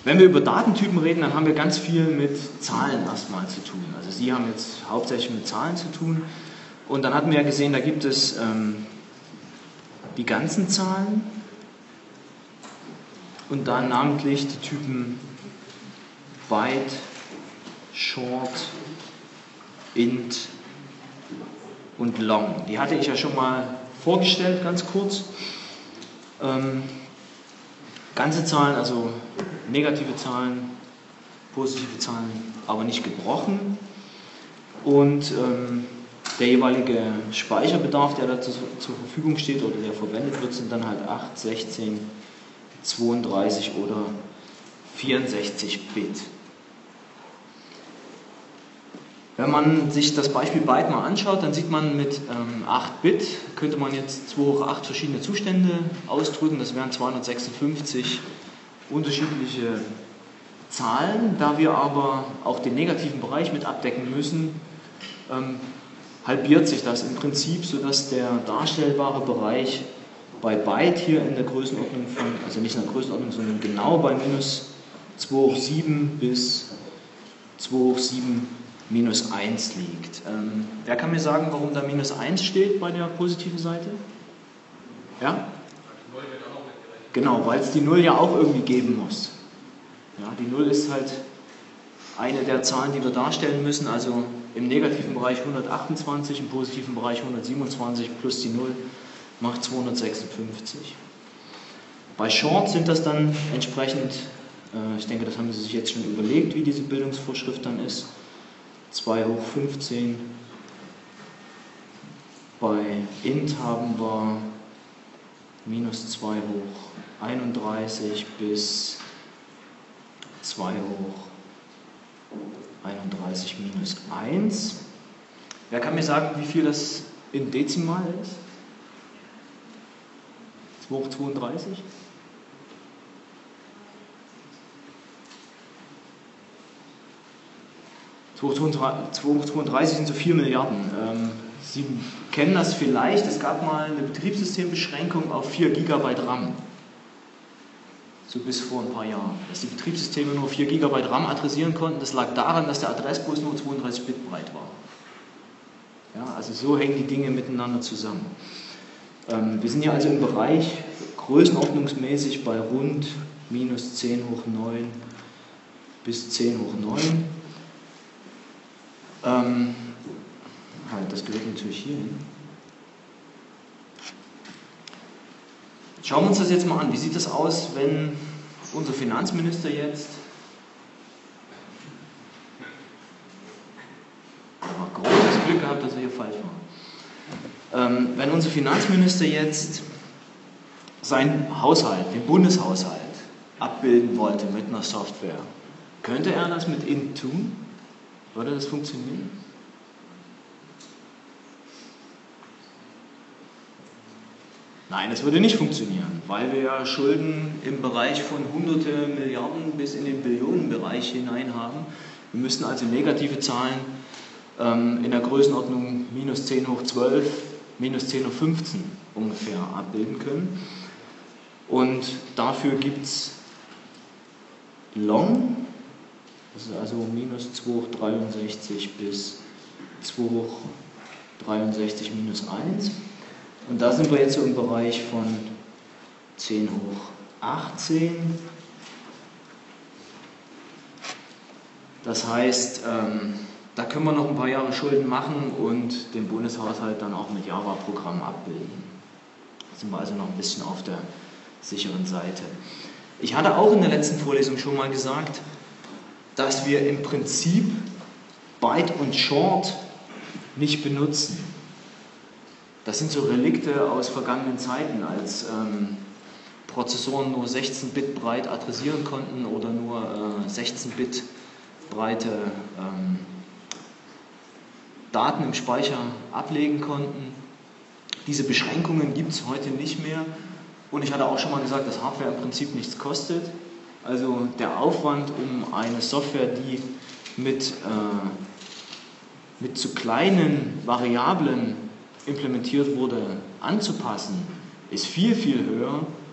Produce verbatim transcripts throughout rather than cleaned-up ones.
Wenn wir über Datentypen reden, dann haben wir ganz viel mit Zahlen erstmal zu tun. Also Sie haben jetzt hauptsächlich mit Zahlen zu tun. Und dann hatten wir ja gesehen, da gibt es ähm, die ganzen Zahlen und dann namentlich die Typen Byte, Short, Int und Long. Die hatte ich ja schon mal vorgestellt, ganz kurz. Ähm, ganze Zahlen, also negative Zahlen, positive Zahlen, aber nicht gebrochen. Und ähm, der jeweilige Speicherbedarf, der da zu, zur Verfügung steht oder der verwendet wird, sind dann halt acht, sechzehn, zweiunddreißig oder vierundsechzig Bit. Wenn man sich das Beispiel Byte mal anschaut, dann sieht man, mit ähm, acht Bit könnte man jetzt zwei hoch acht verschiedene Zustände ausdrücken. Das wären zweihundertsechsundfünfzig unterschiedliche Zahlen. Da wir aber auch den negativen Bereich mit abdecken müssen, ähm, halbiert sich das im Prinzip, sodass der darstellbare Bereich bei Byte hier in der Größenordnung von, also nicht in der Größenordnung, sondern genau bei minus zwei hoch sieben bis zwei hoch sieben minus eins liegt. Ähm, wer kann mir sagen, warum da minus eins steht bei der positiven Seite? Ja? Genau, weil es die null ja auch irgendwie geben muss. Ja, die null ist halt eine der Zahlen, die wir darstellen müssen, also im negativen Bereich hundertachtundzwanzig, im positiven Bereich hundertsiebenundzwanzig plus die null macht zweihundertsechsundfünfzig. Bei Short sind das dann entsprechend, äh, ich denke, das haben Sie sich jetzt schon überlegt, wie diese Bildungsvorschrift dann ist, zwei hoch fünfzehn. Bei Int haben wir minus zwei hoch einunddreißig bis zwei hoch einunddreißig minus eins. Wer kann mir sagen, wie viel das in Dezimal ist? zwei hoch zweiunddreißig? zwei hoch zweiunddreißig sind so vier Milliarden. Ähm, Sie kennen das vielleicht, es gab mal eine Betriebssystembeschränkung auf vier Gigabyte RAM. So bis vor ein paar Jahren. Dass die Betriebssysteme nur vier Gigabyte RAM adressieren konnten, das lag daran, dass der Adressbus nur zweiunddreißig Bit breit war. Ja, also so hängen die Dinge miteinander zusammen. Ähm, wir sind hier also im Bereich größenordnungsmäßig bei rund minus zehn hoch neun bis zehn hoch neun. Ähm, halt, das gehört natürlich hier hin. Schauen wir uns das jetzt mal an. Wie sieht das aus, wenn unser Finanzminister jetzt, aber großes Glück gehabt, dass er hier falsch war, ähm, wenn unser Finanzminister jetzt seinen Haushalt, den Bundeshaushalt, abbilden wollte mit einer Software, könnte er das mit Int tun? Würde das funktionieren? Nein, das würde nicht funktionieren, weil wir ja Schulden im Bereich von hunderte Milliarden bis in den Billionenbereich hinein haben. Wir müssten also negative Zahlen ähm, in der Größenordnung minus zehn hoch zwölf, minus zehn hoch fünfzehn ungefähr abbilden können. Und dafür gibt es Long, das ist also minus zwei hoch dreiundsechzig bis zwei hoch dreiundsechzig minus eins. Und da sind wir jetzt so im Bereich von zehn hoch achtzehn. Das heißt, ähm, da können wir noch ein paar Jahre Schulden machen und den Bundeshaushalt dann auch mit Java-Programmen abbilden. Da sind wir also noch ein bisschen auf der sicheren Seite. Ich hatte auch in der letzten Vorlesung schon mal gesagt, dass wir im Prinzip Byte und Short nicht benutzen. Das sind so Relikte aus vergangenen Zeiten, als ähm, Prozessoren nur sechzehn Bit breit adressieren konnten oder nur äh, sechzehn Bit breite ähm, Daten im Speicher ablegen konnten. Diese Beschränkungen gibt es heute nicht mehr. Und ich hatte auch schon mal gesagt, dass Hardware im Prinzip nichts kostet. Also der Aufwand, um eine Software, die mit, äh, mit zu kleinen Variablen implementiert wurde, anzupassen, ist viel, viel höher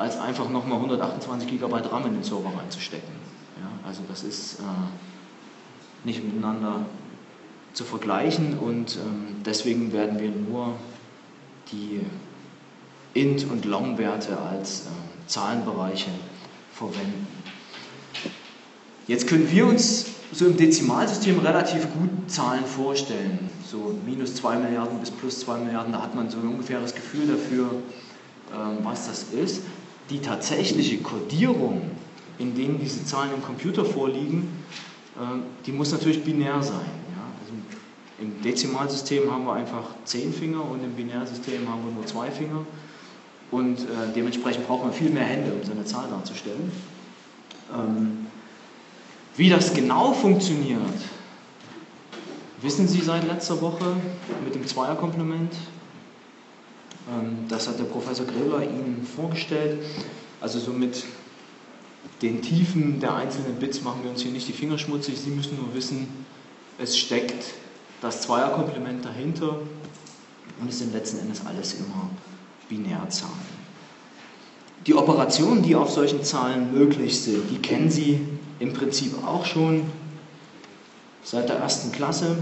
als einfach nochmal hundertachtundzwanzig Gigabyte RAM in den Server reinzustecken. Ja, also das ist äh, nicht miteinander zu vergleichen und ähm, deswegen werden wir nur die Int- und Long-Werte als äh, Zahlenbereiche verwenden. Jetzt können wir uns so im Dezimalsystem relativ gut Zahlen vorstellen, so minus zwei Milliarden bis plus zwei Milliarden, da hat man so ein ungefähres Gefühl dafür, ähm, was das ist. Die tatsächliche Codierung, in denen diese Zahlen im Computer vorliegen, äh, die muss natürlich binär sein. Ja? Also im Dezimalsystem haben wir einfach zehn Finger und im Binärsystem haben wir nur zwei Finger und äh, dementsprechend braucht man viel mehr Hände, um seine Zahl darzustellen. Ähm, Wie das genau funktioniert, wissen Sie seit letzter Woche mit dem Zweierkomplement. Das hat der Professor Grebler Ihnen vorgestellt. Also so mit den Tiefen der einzelnen Bits machen wir uns hier nicht die Finger schmutzig. Sie müssen nur wissen, es steckt das Zweierkomplement dahinter und es sind letzten Endes alles immer Binärzahlen. Die Operationen, die auf solchen Zahlen möglich sind, die kennen Sie im Prinzip auch schon seit der ersten Klasse.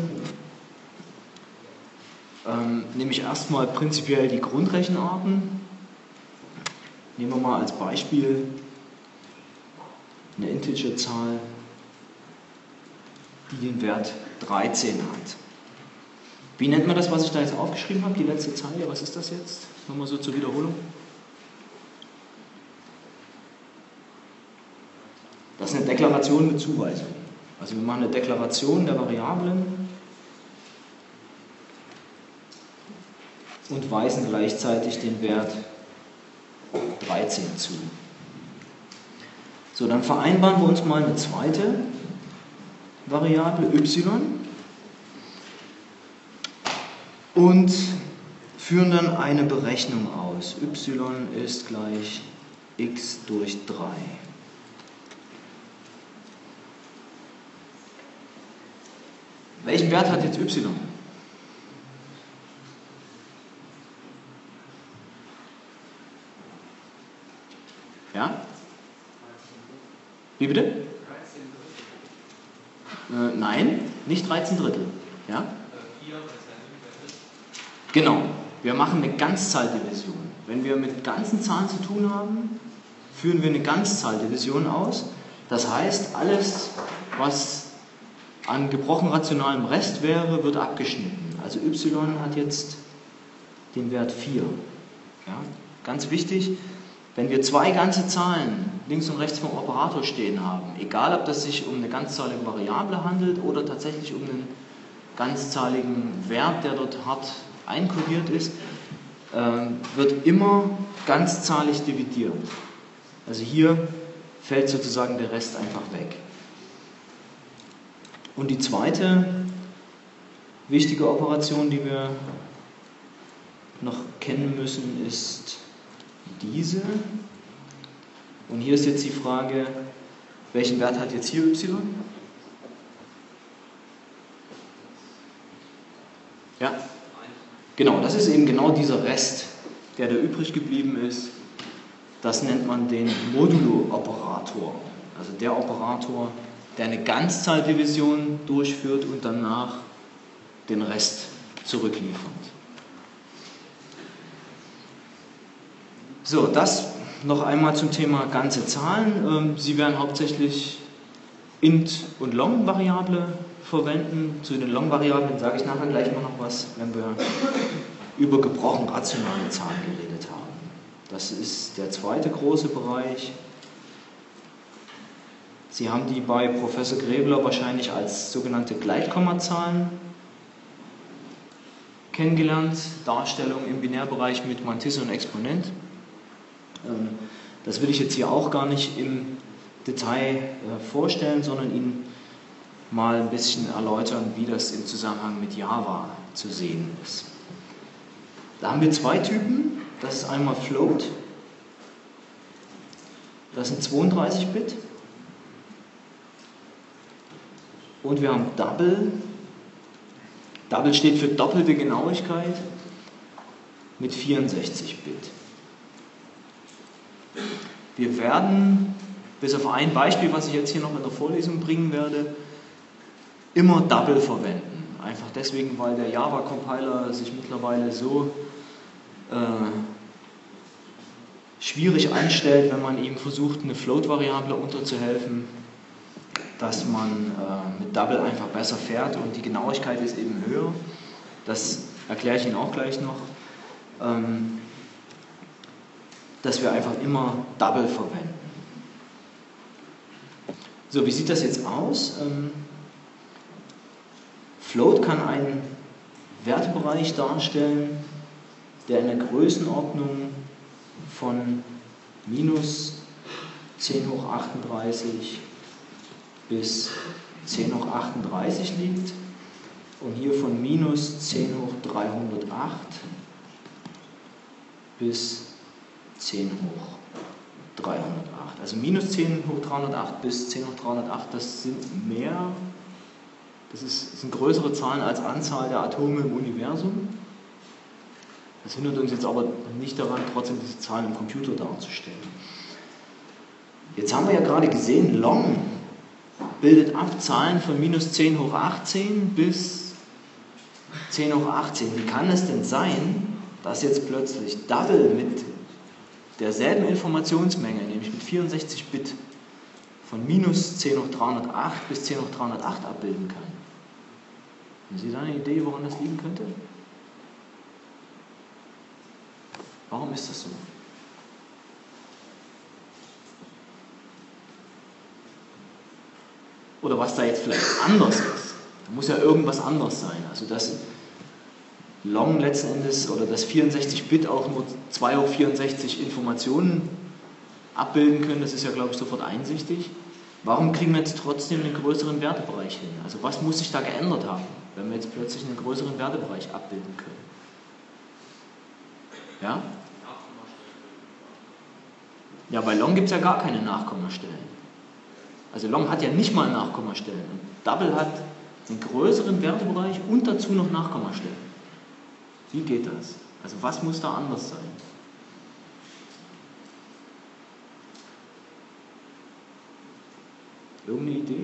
Ähm, nämlich erstmal prinzipiell die Grundrechenarten. Nehmen wir mal als Beispiel eine Integerzahl, die den Wert dreizehn hat. Wie nennt man das, was ich da jetzt aufgeschrieben habe, die letzte Zeile? Was ist das jetzt? Nochmal so zur Wiederholung. Das ist eine Deklaration mit Zuweisung. Also wir machen eine Deklaration der Variablen und weisen gleichzeitig den Wert dreizehn zu. So, dann vereinbaren wir uns mal eine zweite Variable y und führen dann eine Berechnung aus. Y ist gleich x durch drei. Welchen Wert hat jetzt y? Ja? Wie bitte? Äh, nein, nicht dreizehn Drittel. Ja? Genau, wir machen eine Ganzzahldivision. Wenn wir mit ganzen Zahlen zu tun haben, führen wir eine Ganzzahldivision aus. Das heißt, alles, was an gebrochen rationalem Rest wäre, wird abgeschnitten. Also y hat jetzt den Wert vier. Ja? Ganz wichtig, wenn wir zwei ganze Zahlen links und rechts vom Operator stehen haben, egal ob das sich um eine ganzzahlige Variable handelt oder tatsächlich um einen ganzzahligen Wert, der dort hart einkodiert ist, äh, wird immer ganzzahlig dividiert. Also hier fällt sozusagen der Rest einfach weg. Und die zweite wichtige Operation, die wir noch kennen müssen, ist diese. Und hier ist jetzt die Frage, welchen Wert hat jetzt hier y? Ja? Genau, das ist eben genau dieser Rest, der da übrig geblieben ist. Das nennt man den Modulo-Operator. Also der Operator, der eine Ganzzahldivision durchführt und danach den Rest zurückliefert. So, das noch einmal zum Thema ganze Zahlen. Sie werden hauptsächlich int- und long-Variable verwenden. Zu den long-Variablen sage ich nachher gleich mal noch was, wenn wir über gebrochen rationale Zahlen geredet haben. Das ist der zweite große Bereich. Sie haben die bei Professor Grebler wahrscheinlich als sogenannte Gleitkommazahlen kennengelernt. Darstellung im Binärbereich mit Mantisse und Exponent. Das will ich jetzt hier auch gar nicht im Detail vorstellen, sondern Ihnen mal ein bisschen erläutern, wie das im Zusammenhang mit Java zu sehen ist. Da haben wir zwei Typen. Das ist einmal Float. Das sind zweiunddreißig Bit. Und wir haben Double. Double steht für doppelte Genauigkeit mit vierundsechzig Bit. Wir werden, bis auf ein Beispiel, was ich jetzt hier noch in der Vorlesung bringen werde, immer Double verwenden. Einfach deswegen, weil der Java-Compiler sich mittlerweile so äh, schwierig anstellt, wenn man ihm versucht, eine Float-Variable unterzuhelfen, dass man äh, mit Double einfach besser fährt und die Genauigkeit ist eben höher. Das erkläre ich Ihnen auch gleich noch. Ähm, dass wir einfach immer Double verwenden. So, wie sieht das jetzt aus? Ähm, Float kann einen Wertebereich darstellen, der in der Größenordnung von minus zehn hoch achtunddreißig bis zehn hoch achtunddreißig liegt und hier von minus zehn hoch dreihundertacht bis zehn hoch dreihundertacht. Also minus zehn hoch dreihundertacht bis zehn hoch dreihundertacht, das sind mehr, das, ist, das sind größere Zahlen als Anzahl der Atome im Universum. Das hindert uns jetzt aber nicht daran, trotzdem diese Zahlen im Computer darzustellen. Jetzt haben wir ja gerade gesehen, Long bildet ab Zahlen von minus zehn hoch achtzehn bis zehn hoch achtzehn. Wie kann es denn sein, dass jetzt plötzlich Double mit derselben Informationsmenge, nämlich mit vierundsechzig Bit, von minus zehn hoch dreihundertacht bis zehn hoch dreihundertacht abbilden kann? Haben Sie da eine Idee, woran das liegen könnte? Warum ist das so? Oder was da jetzt vielleicht anders ist. Da muss ja irgendwas anders sein. Also dass Long letzten Endes oder dass vierundsechzig Bit auch nur zwei hoch vierundsechzig Informationen abbilden können, das ist ja, glaube ich, sofort einsichtig. Warum kriegen wir jetzt trotzdem einen größeren Wertebereich hin? Also was muss sich da geändert haben, wenn wir jetzt plötzlich einen größeren Wertebereich abbilden können? Ja? Ja, bei Long gibt es ja gar keine Nachkommastellen. Also Long hat ja nicht mal Nachkommastellen. Und Double hat einen größeren Wertebereich und dazu noch Nachkommastellen. Wie geht das? Also was muss da anders sein? Irgendeine Idee?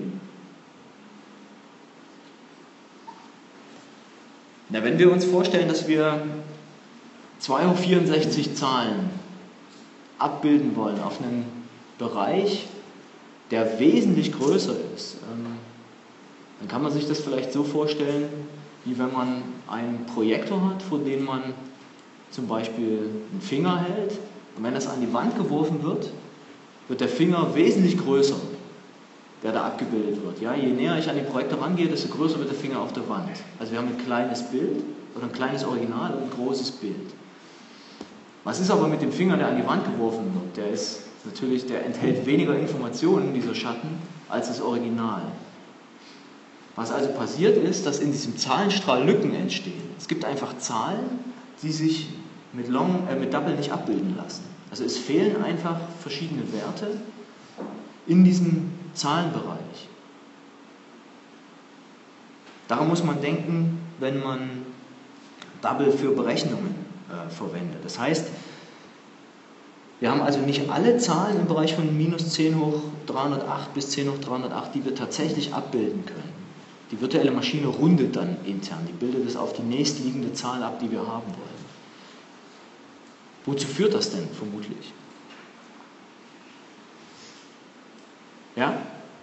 Na, wenn wir uns vorstellen, dass wir zwei hoch vierundsechzig Zahlen abbilden wollen auf einen Bereich, der wesentlich größer ist, dann kann man sich das vielleicht so vorstellen, wie wenn man einen Projektor hat, vor dem man zum Beispiel einen Finger hält, und wenn das an die Wand geworfen wird, wird der Finger wesentlich größer, der da abgebildet wird. Ja, je näher ich an den Projektor rangehe, desto größer wird der Finger auf der Wand. Also wir haben ein kleines Bild oder ein kleines Original und ein großes Bild. Was ist aber mit dem Finger, der an die Wand geworfen wird? Der ist natürlich, der enthält weniger Informationen, dieser Schatten, als das Original. Was also passiert ist, dass in diesem Zahlenstrahl Lücken entstehen. Es gibt einfach Zahlen, die sich mit, Long, äh, mit Double nicht abbilden lassen. Also es fehlen einfach verschiedene Werte in diesem Zahlenbereich. Daran muss man denken, wenn man Double für Berechnungen äh, verwendet. Das heißt, wir haben also nicht alle Zahlen im Bereich von minus zehn hoch dreihundertacht bis zehn hoch dreihundertacht, die wir tatsächlich abbilden können. Die virtuelle Maschine rundet dann intern, die bildet es auf die nächstliegende Zahl ab, die wir haben wollen. Wozu führt das denn vermutlich? Ja?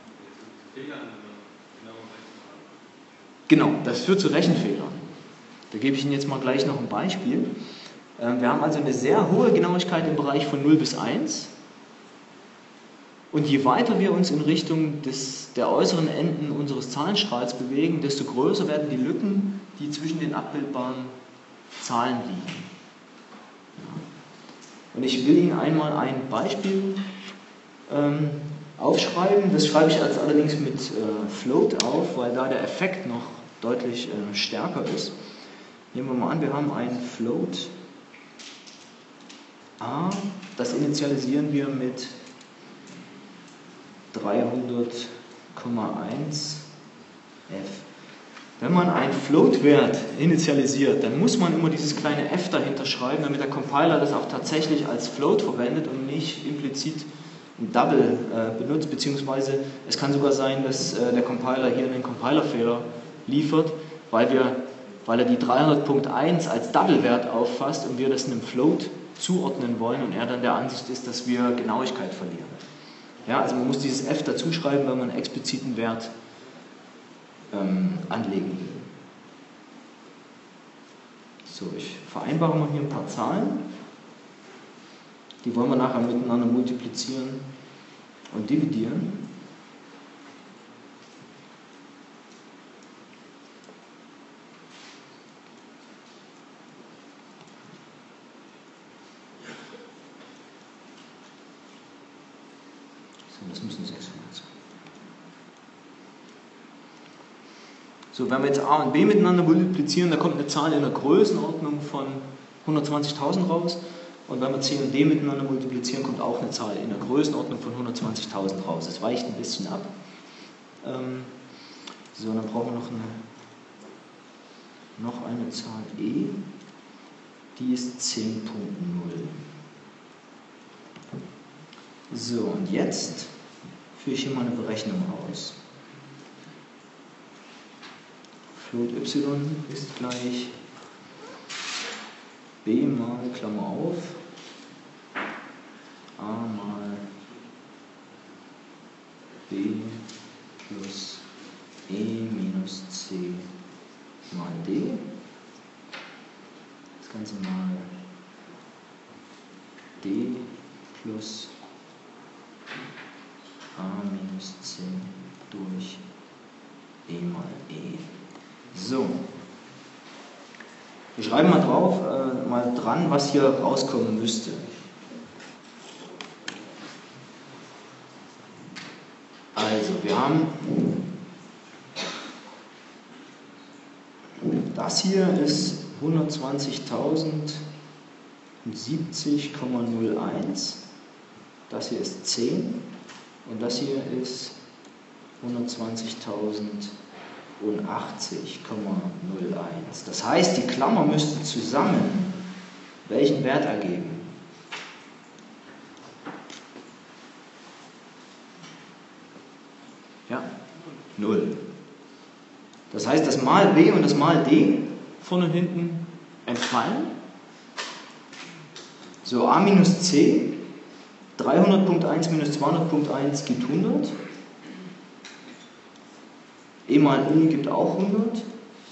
Genau, das führt zu Rechenfehlern. Da gebe ich Ihnen jetzt mal gleich noch ein Beispiel. Wir haben also eine sehr hohe Genauigkeit im Bereich von null bis eins. Und je weiter wir uns in Richtung des, der äußeren Enden unseres Zahlenstrahls bewegen, desto größer werden die Lücken, die zwischen den abbildbaren Zahlen liegen. Ja. Und ich will Ihnen einmal ein Beispiel ähm, aufschreiben. Das schreibe ich als allerdings mit äh, Float auf, weil da der Effekt noch deutlich äh, stärker ist. Nehmen wir mal an, wir haben ein Float A, das initialisieren wir mit dreihundert Komma eins F. Wenn man einen Float-Wert initialisiert, dann muss man immer dieses kleine f dahinter schreiben, damit der Compiler das auch tatsächlich als Float verwendet und nicht implizit ein Double äh, benutzt, beziehungsweise es kann sogar sein, dass äh, der Compiler hier einen Compilerfehler liefert, weil, wir, weil er die dreihundert Punkt eins als Double-Wert auffasst und wir das einem Float zuordnen wollen und er dann der Ansicht ist, dass wir Genauigkeit verlieren. Ja, also man muss dieses f dazu schreiben, wenn man einen expliziten Wert ähm, anlegen will. So, ich vereinbare mal hier ein paar Zahlen. Die wollen wir nachher miteinander multiplizieren und dividieren. So, das müssen sechshundert sein. So, wenn wir jetzt a und b miteinander multiplizieren, da kommt eine Zahl in der Größenordnung von hundertzwanzigtausend raus. Und wenn wir c und d miteinander multiplizieren, kommt auch eine Zahl in der Größenordnung von hundertzwanzigtausend raus. Das weicht ein bisschen ab. Ähm, so, dann brauchen wir noch eine, noch eine Zahl e. Die ist zehn Punkt null. So, und jetzt führe ich hier mal eine Berechnung aus. Float y ist gleich b mal, Klammer auf, a mal b plus e minus c mal d. Das Ganze mal d plus a minus c durch e mal e. So. Wir schreiben mal drauf, äh, mal dran, was hier rauskommen müsste. Also, wir haben das hier ist hundertzwanzigtausendsiebzig Komma null eins, das hier ist zehn und das hier ist hundertzwanzigtausendachtzig Komma null eins. Das heißt, die Klammer müsste zusammen welchen Wert ergeben? Ja, null. Das heißt, das mal b und das mal d vorne und hinten entfallen. So, a minus c, dreihundert Punkt eins minus zweihundert Punkt eins gibt hundert. E mal e gibt auch hundert.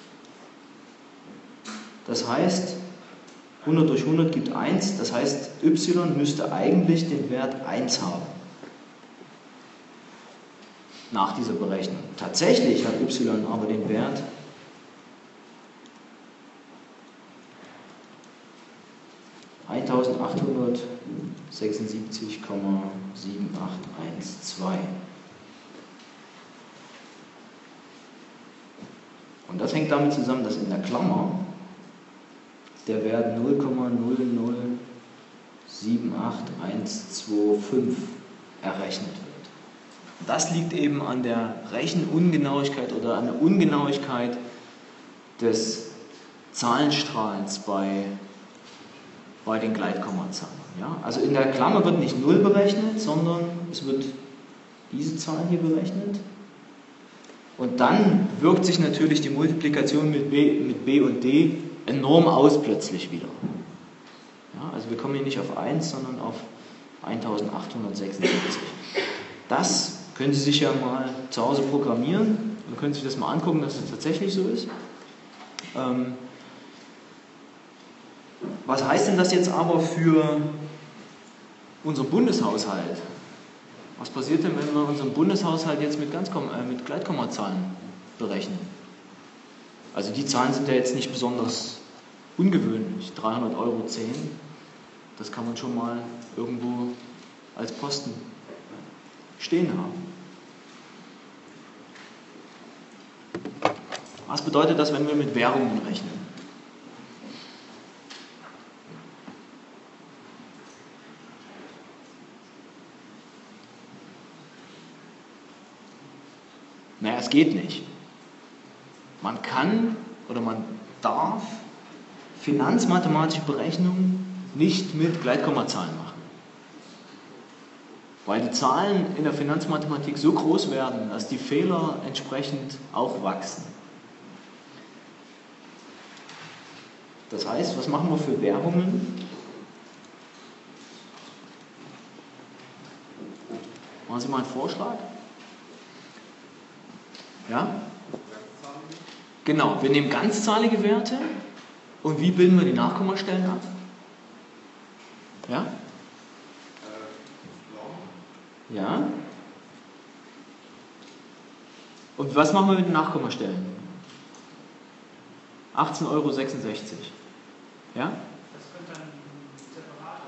Das heißt, hundert durch hundert gibt eins. Das heißt, y müsste eigentlich den Wert eins haben. Nach dieser Berechnung. Tatsächlich hat y aber den Wert eintausendachthundertsechsundsiebzig Komma sieben acht eins zwei. Und das hängt damit zusammen, dass in der Klammer der Wert null Komma null null sieben acht eins zwei fünf errechnet wird. Das liegt eben an der Rechenungenauigkeit oder an der Ungenauigkeit des Zahlenstrahlens bei, bei den Gleitkommazahlen. Ja? Also in der Klammer wird nicht null berechnet, sondern es wird diese Zahl hier berechnet. Und dann wirkt sich natürlich die Multiplikation mit b, mit b und d enorm aus plötzlich wieder. Ja, also wir kommen hier nicht auf eins, sondern auf eintausendachthundertsechsundsiebzig. Das können Sie sich ja mal zu Hause programmieren und können sich das mal angucken, dass es tatsächlich so ist. Ähm, was heißt denn das jetzt aber für unseren Bundeshaushalt? Was passiert denn, wenn wir unseren Bundeshaushalt jetzt mit, Ganzkom äh, mit Gleitkommazahlen berechnen? Also die Zahlen sind ja jetzt nicht besonders ungewöhnlich. dreihundert Euro zehn, das kann man schon mal irgendwo als Posten stehen haben. Was bedeutet das, wenn wir mit Währungen rechnen? Naja, es geht nicht. man kann oder man darf finanzmathematische Berechnungen nicht mit Gleitkommazahlen machen. Weil die Zahlen in der Finanzmathematik so groß werden, dass die Fehler entsprechend auch wachsen. Das heißt, was machen wir für Währungen? Machen Sie mal einen Vorschlag? Ja? Genau, wir nehmen ganzzahlige Werte und wie bilden wir die Nachkommastellen ab? Ja? Ja? Und was machen wir mit den Nachkommastellen? achtzehn Euro sechsundsechzig. Ja? Das könnte dann separat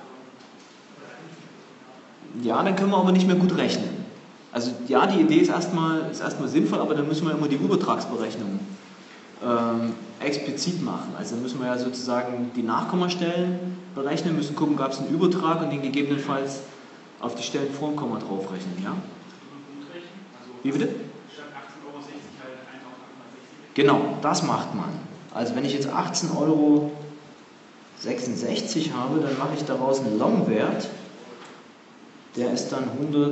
oder Ja, dann können wir aber nicht mehr gut rechnen. Also ja, die Idee ist erstmal, ist erstmal sinnvoll, aber dann müssen wir immer die Übertragsberechnung ähm, explizit machen. Also dann müssen wir ja sozusagen die Nachkommastellen berechnen, müssen gucken, gab es einen Übertrag und den gegebenenfalls auf die Stellen vor dem Komma draufrechnen. Ja? Wie bitte? Statt achtzehn Euro sechzig halt eins auf achthundertsechzig. Genau, das macht man. Also wenn ich jetzt achtzehn Euro sechsundsechzig habe, dann mache ich daraus einen Long-Wert. Der ist dann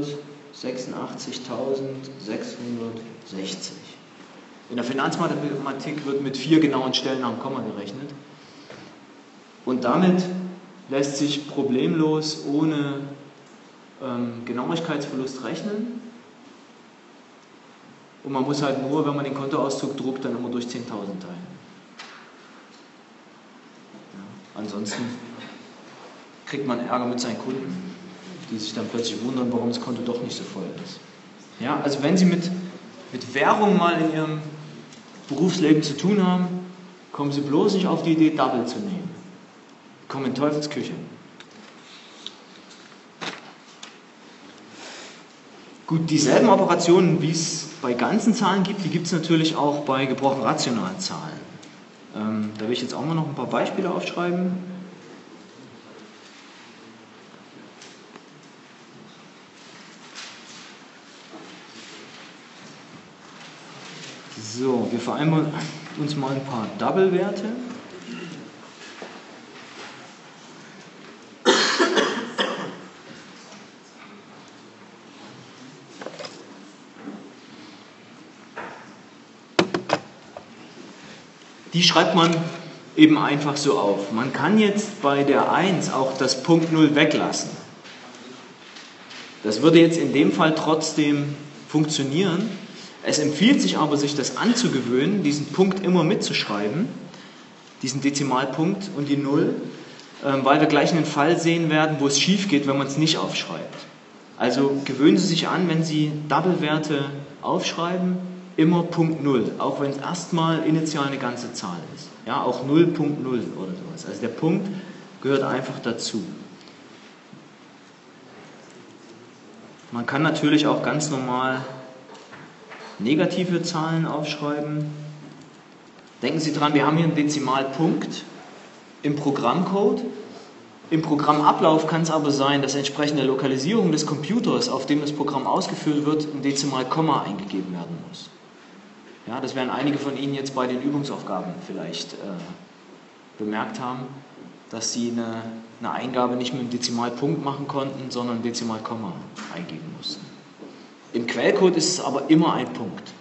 hundertsechsundachtzigtausendsechshundertsechzig. In der Finanzmathematik wird mit vier genauen Stellen nach dem Komma gerechnet. Und damit lässt sich problemlos ohne ähm, Genauigkeitsverlust rechnen. Und man muss halt nur, wenn man den Kontoauszug druckt, dann immer durch zehntausend teilen. Ja, ansonsten kriegt man Ärger mit seinen Kunden, die sich dann plötzlich wundern, warum das Konto doch nicht so voll ist. Ja, also wenn Sie mit, mit Währung mal in Ihrem Berufsleben zu tun haben, kommen Sie bloß nicht auf die Idee, Double zu nehmen. Kommen in Teufelsküche. Gut, dieselben Operationen, wie es bei ganzen Zahlen gibt, die gibt es natürlich auch bei gebrochen rationalen Zahlen. Ähm, da will ich jetzt auch mal noch ein paar Beispiele aufschreiben. So, wir vereinbaren uns mal ein paar Double-Werte. Die schreibt man eben einfach so auf. Man kann jetzt bei der eins auch das Punkt null weglassen. Das würde jetzt in dem Fall trotzdem funktionieren. Es empfiehlt sich aber, sich das anzugewöhnen, diesen Punkt immer mitzuschreiben, diesen Dezimalpunkt und die null, weil wir gleich einen Fall sehen werden, wo es schief geht, wenn man es nicht aufschreibt. Also gewöhnen Sie sich an, wenn Sie Double-Werte aufschreiben, immer Punkt null, auch wenn es erstmal initial eine ganze Zahl ist. Ja, auch null Punkt null oder sowas. Also der Punkt gehört einfach dazu. Man kann natürlich auch ganz normal negative Zahlen aufschreiben. Denken Sie dran, wir haben hier einen Dezimalpunkt im Programmcode. Im Programmablauf kann es aber sein, dass entsprechend der Lokalisierung des Computers, auf dem das Programm ausgeführt wird, ein Dezimalkomma eingegeben werden muss. Ja, das werden einige von Ihnen jetzt bei den Übungsaufgaben vielleicht äh, bemerkt haben, dass Sie eine, eine Eingabe nicht mit einem Dezimalpunkt machen konnten, sondern ein Dezimalkomma eingeben mussten. Im Quellcode ist es aber immer ein Punkt.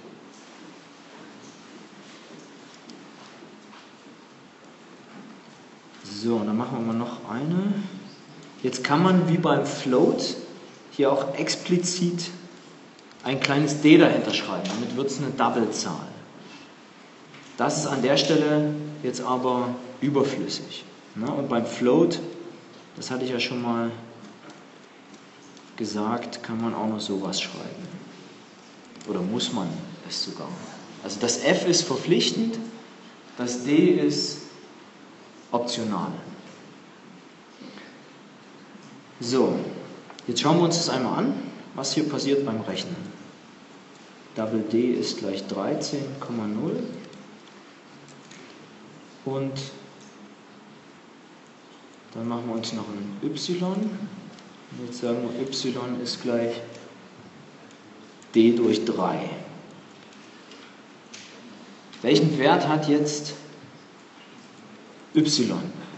So, und dann machen wir mal noch eine. Jetzt kann man wie beim Float hier auch explizit ein kleines d dahinter schreiben. Damit wird es eine Doublezahl. Das ist an der Stelle jetzt aber überflüssig. Und beim Float, das hatte ich ja schon mal gesagt, kann man auch noch sowas schreiben. Oder muss man es sogar. Also das F ist verpflichtend, das D ist optional. So, jetzt schauen wir uns das einmal an, was hier passiert beim Rechnen. Double D ist gleich dreizehn Komma null und dann machen wir uns noch ein Y. Und jetzt sagen wir, Y ist gleich D durch drei. Welchen Wert hat jetzt y?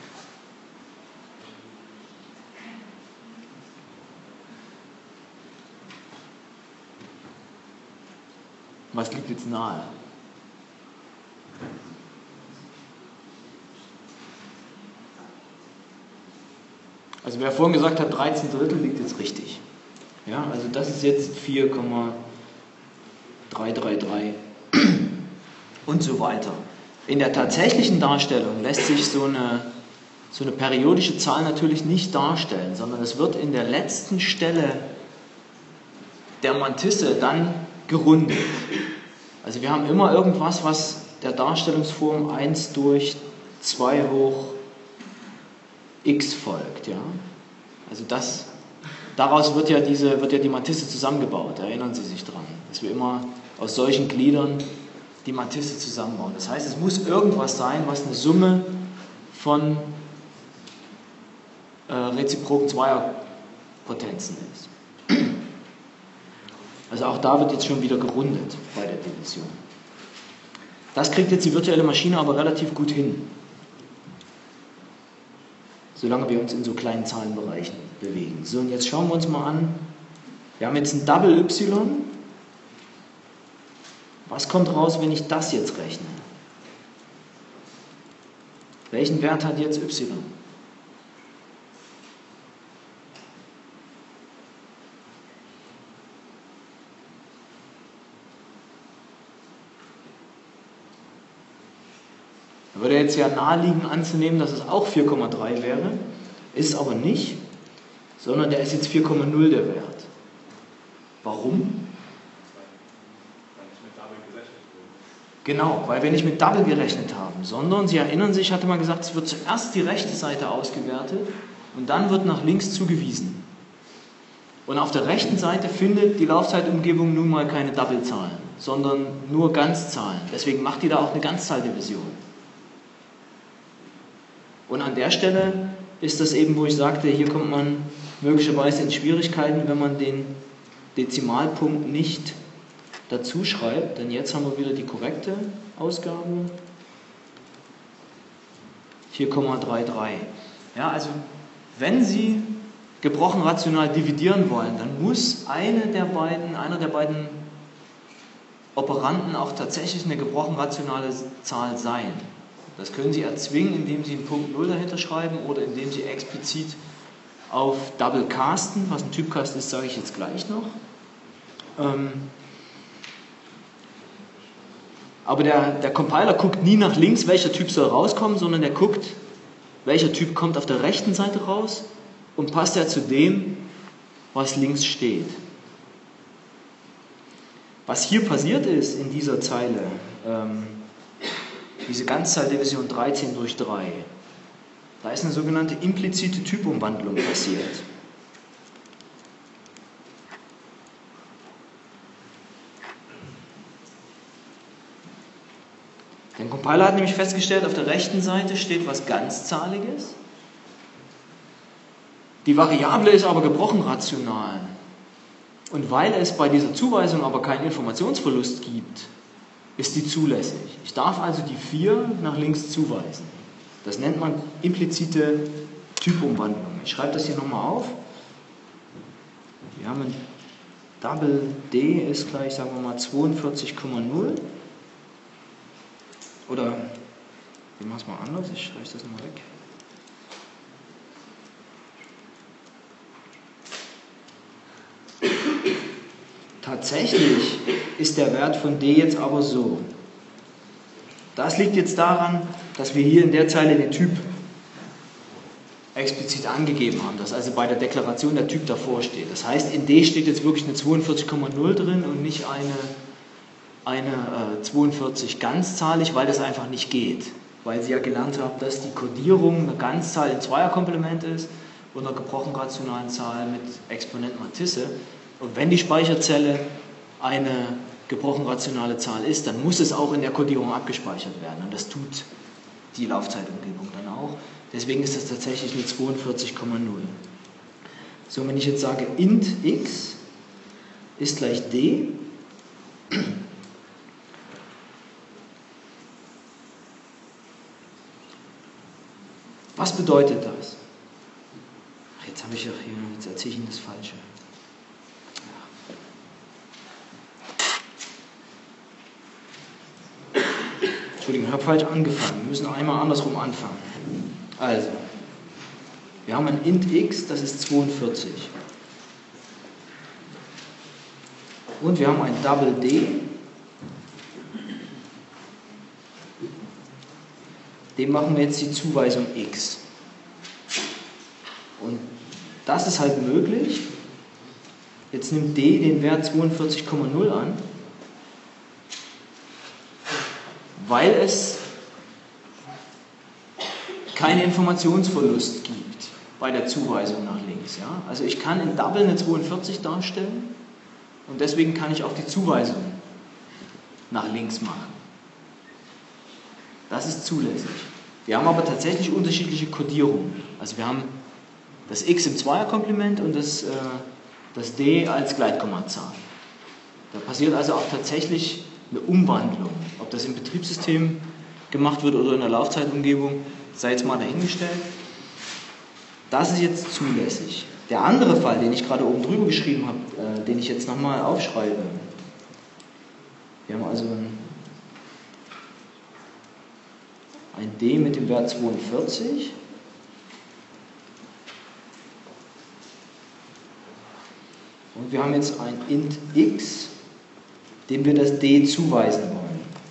Was liegt jetzt nahe? Also wer vorhin gesagt hat, dreizehn Drittel liegt jetzt richtig. Ja, also das ist jetzt vier Komma drei drei drei und so weiter. In der tatsächlichen Darstellung lässt sich so eine, so eine periodische Zahl natürlich nicht darstellen, sondern es wird in der letzten Stelle der Mantisse dann gerundet. Also wir haben immer irgendwas, was der Darstellungsform eins durch zwei hoch x folgt. Ja? Also das, daraus wird ja, diese, wird ja die Mantisse zusammengebaut, erinnern Sie sich dran, dass wir immer aus solchen Gliedern die Mantisse zusammenbauen. Das heißt, es muss irgendwas sein, was eine Summe von äh, reziproken Zweierpotenzen ist. Also auch da wird jetzt schon wieder gerundet bei der Division. Das kriegt jetzt die virtuelle Maschine aber relativ gut hin, solange wir uns in so kleinen Zahlenbereichen bewegen. So, und jetzt schauen wir uns mal an, wir haben jetzt ein Double Y. Was kommt raus, wenn ich das jetzt rechne? Welchen Wert hat jetzt y? Da würde jetzt ja naheliegen anzunehmen, dass es auch vier Komma drei wäre, ist aber nicht, sondern der ist jetzt vier Komma null der Wert. Warum? Genau, weil wir nicht mit Double gerechnet haben, sondern, Sie erinnern sich, ich hatte mal gesagt, es wird zuerst die rechte Seite ausgewertet und dann wird nach links zugewiesen. Und auf der rechten Seite findet die Laufzeitumgebung nun mal keine Doublezahlen, sondern nur Ganzzahlen. Deswegen macht die da auch eine Ganzzahldivision. Und an der Stelle ist das eben, wo ich sagte, hier kommt man möglicherweise in Schwierigkeiten, wenn man den Dezimalpunkt nicht dazu schreibt, denn jetzt haben wir wieder die korrekte Ausgabe, vier Komma dreiunddreißig. Ja, also wenn Sie gebrochen rational dividieren wollen, dann muss eine der beiden, einer der beiden Operanden auch tatsächlich eine gebrochen rationale Zahl sein. Das können Sie erzwingen, indem Sie einen Punkt null dahinter schreiben oder indem Sie explizit auf Double casten. Was ein Typcast ist, sage ich jetzt gleich noch. Ähm, aber der, der Compiler guckt nie nach links, welcher Typ soll rauskommen, sondern der guckt, welcher Typ kommt auf der rechten Seite raus und passt ja zu dem, was links steht. Was hier passiert ist in dieser Zeile, ähm, diese Ganzzahldivision dreizehn durch drei, da ist eine sogenannte implizite Typumwandlung passiert. Der Compiler hat nämlich festgestellt, auf der rechten Seite steht was Ganzzahliges. Die Variable ist aber gebrochen rational. Und weil es bei dieser Zuweisung aber keinen Informationsverlust gibt, ist die zulässig. Ich darf also die vier nach links zuweisen. Das nennt man implizite Typumwandlung. Ich schreibe das hier nochmal auf. Wir haben ein Double D ist gleich, sagen wir mal, zweiundvierzig Komma null. Oder, wir machen es mal anders, ich schreibe das nochmal weg. Tatsächlich ist der Wert von D jetzt aber so. Das liegt jetzt daran, dass wir hier in der Zeile den Typ explizit angegeben haben, dass also bei der Deklaration der Typ davor steht. Das heißt, in D steht jetzt wirklich eine zweiundvierzig Komma null drin und nicht eine, eine äh, zweiundvierzig ganzzahlig, weil das einfach nicht geht. Weil Sie ja gelernt haben, dass die Kodierung eine Ganzzahl in Zweierkomplement ist und einer gebrochen rationalen Zahl mit Exponent Mantisse. Und wenn die Speicherzelle eine gebrochen rationale Zahl ist, dann muss es auch in der Kodierung abgespeichert werden. Und das tut die Laufzeitumgebung dann auch. Deswegen ist das tatsächlich eine zweiundvierzig Komma null. So, wenn ich jetzt sage, int x ist gleich d, Was bedeutet das? Ach, jetzt habe ich auch hier, jetzt erzähle ich Ihnen das Falsche. Entschuldigung, ich habe falsch angefangen. Wir müssen einmal andersrum anfangen. Also, wir haben ein int x, das ist zweiundvierzig. Und wir haben ein Double D, dem machen wir jetzt die Zuweisung x. Und das ist halt möglich. Jetzt nimmt D den Wert zweiundvierzig Komma null an, weil es keinen Informationsverlust gibt bei der Zuweisung nach links. Ja? Also ich kann in Double eine zweiundvierzig darstellen und deswegen kann ich auch die Zuweisung nach links machen. Das ist zulässig. Wir haben aber tatsächlich unterschiedliche Codierungen. Also wir haben das x im Zweierkomplement und das, äh, das d als Gleitkommazahl. Da passiert also auch tatsächlich eine Umwandlung. Ob das im Betriebssystem gemacht wird oder in der Laufzeitumgebung, sei jetzt mal dahingestellt. Das ist jetzt zulässig. Der andere Fall, den ich gerade oben drüber geschrieben habe, äh, den ich jetzt nochmal aufschreibe. Wir haben also ein, ein d mit dem Wert zweiundvierzig. Und wir haben jetzt ein int x, dem wir das d zuweisen wollen.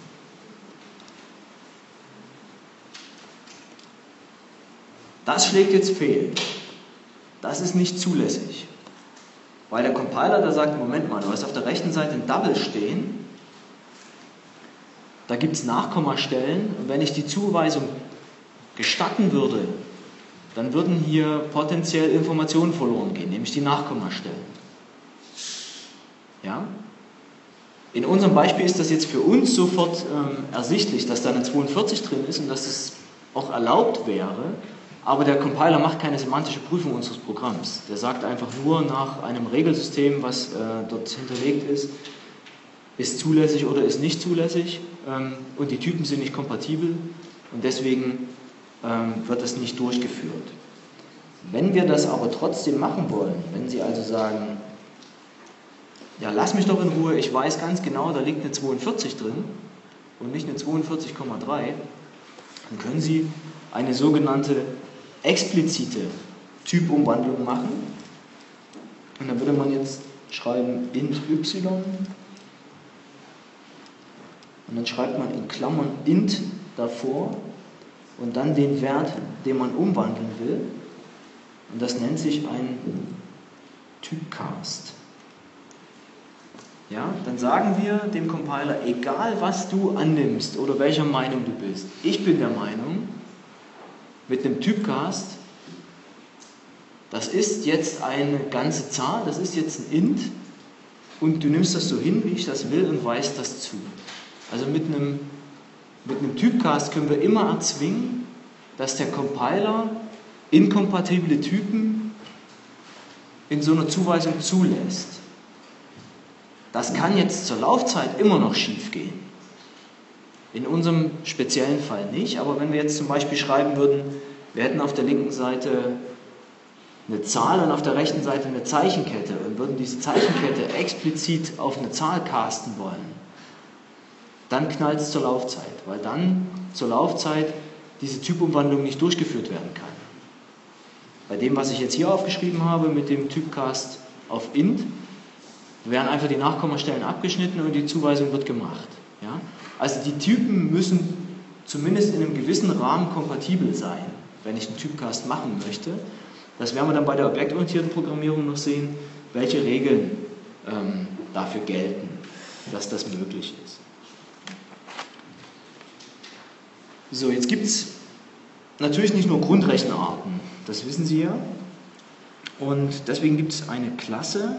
Das schlägt jetzt fehl. Das ist nicht zulässig. Weil der Compiler da sagt, Moment mal, du hast auf der rechten Seite ein Double stehen, da gibt es Nachkommastellen und wenn ich die Zuweisung gestatten würde, dann würden hier potenziell Informationen verloren gehen, nämlich die Nachkommastellen. Ja? In unserem Beispiel ist das jetzt für uns sofort ähm, ersichtlich, dass da eine zweiundvierzig drin ist und dass es auch erlaubt wäre, aber der Compiler macht keine semantische Prüfung unseres Programms. Der sagt einfach nur nach einem Regelsystem, was äh, dort hinterlegt ist, ist zulässig oder ist nicht zulässig ähm, und die Typen sind nicht kompatibel und deswegen ähm, wird das nicht durchgeführt. Wenn wir das aber trotzdem machen wollen, wenn Sie also sagen, ja, lass mich doch in Ruhe, ich weiß ganz genau, da liegt eine zweiundvierzig drin und nicht eine zweiundvierzig Komma drei, dann können Sie eine sogenannte explizite Typumwandlung machen. Und dann würde man jetzt schreiben int y und dann schreibt man in Klammern int davor und dann den Wert, den man umwandeln will. Und das nennt sich ein Typcast. Ja, dann sagen wir dem Compiler, egal was du annimmst oder welcher Meinung du bist, ich bin der Meinung, mit einem Typcast, das ist jetzt eine ganze Zahl, das ist jetzt ein int und du nimmst das so hin, wie ich das will und weist das zu. Also mit einem, mit einem Typcast können wir immer erzwingen, dass der Compiler inkompatible Typen in so einer Zuweisung zulässt. Das kann jetzt zur Laufzeit immer noch schief gehen. In unserem speziellen Fall nicht, aber wenn wir jetzt zum Beispiel schreiben würden, wir hätten auf der linken Seite eine Zahl und auf der rechten Seite eine Zeichenkette und würden diese Zeichenkette explizit auf eine Zahl casten wollen, dann knallt es zur Laufzeit, weil dann zur Laufzeit diese Typumwandlung nicht durchgeführt werden kann. Bei dem, was ich jetzt hier aufgeschrieben habe, mit dem Typcast auf int, werden einfach die Nachkommastellen abgeschnitten und die Zuweisung wird gemacht. Ja? Also die Typen müssen zumindest in einem gewissen Rahmen kompatibel sein, wenn ich einen Typcast machen möchte. Das werden wir dann bei der objektorientierten Programmierung noch sehen, welche Regeln ähm, dafür gelten, dass das möglich ist. So, jetzt gibt es natürlich nicht nur Grundrechenarten, das wissen Sie ja. Und deswegen gibt es eine Klasse,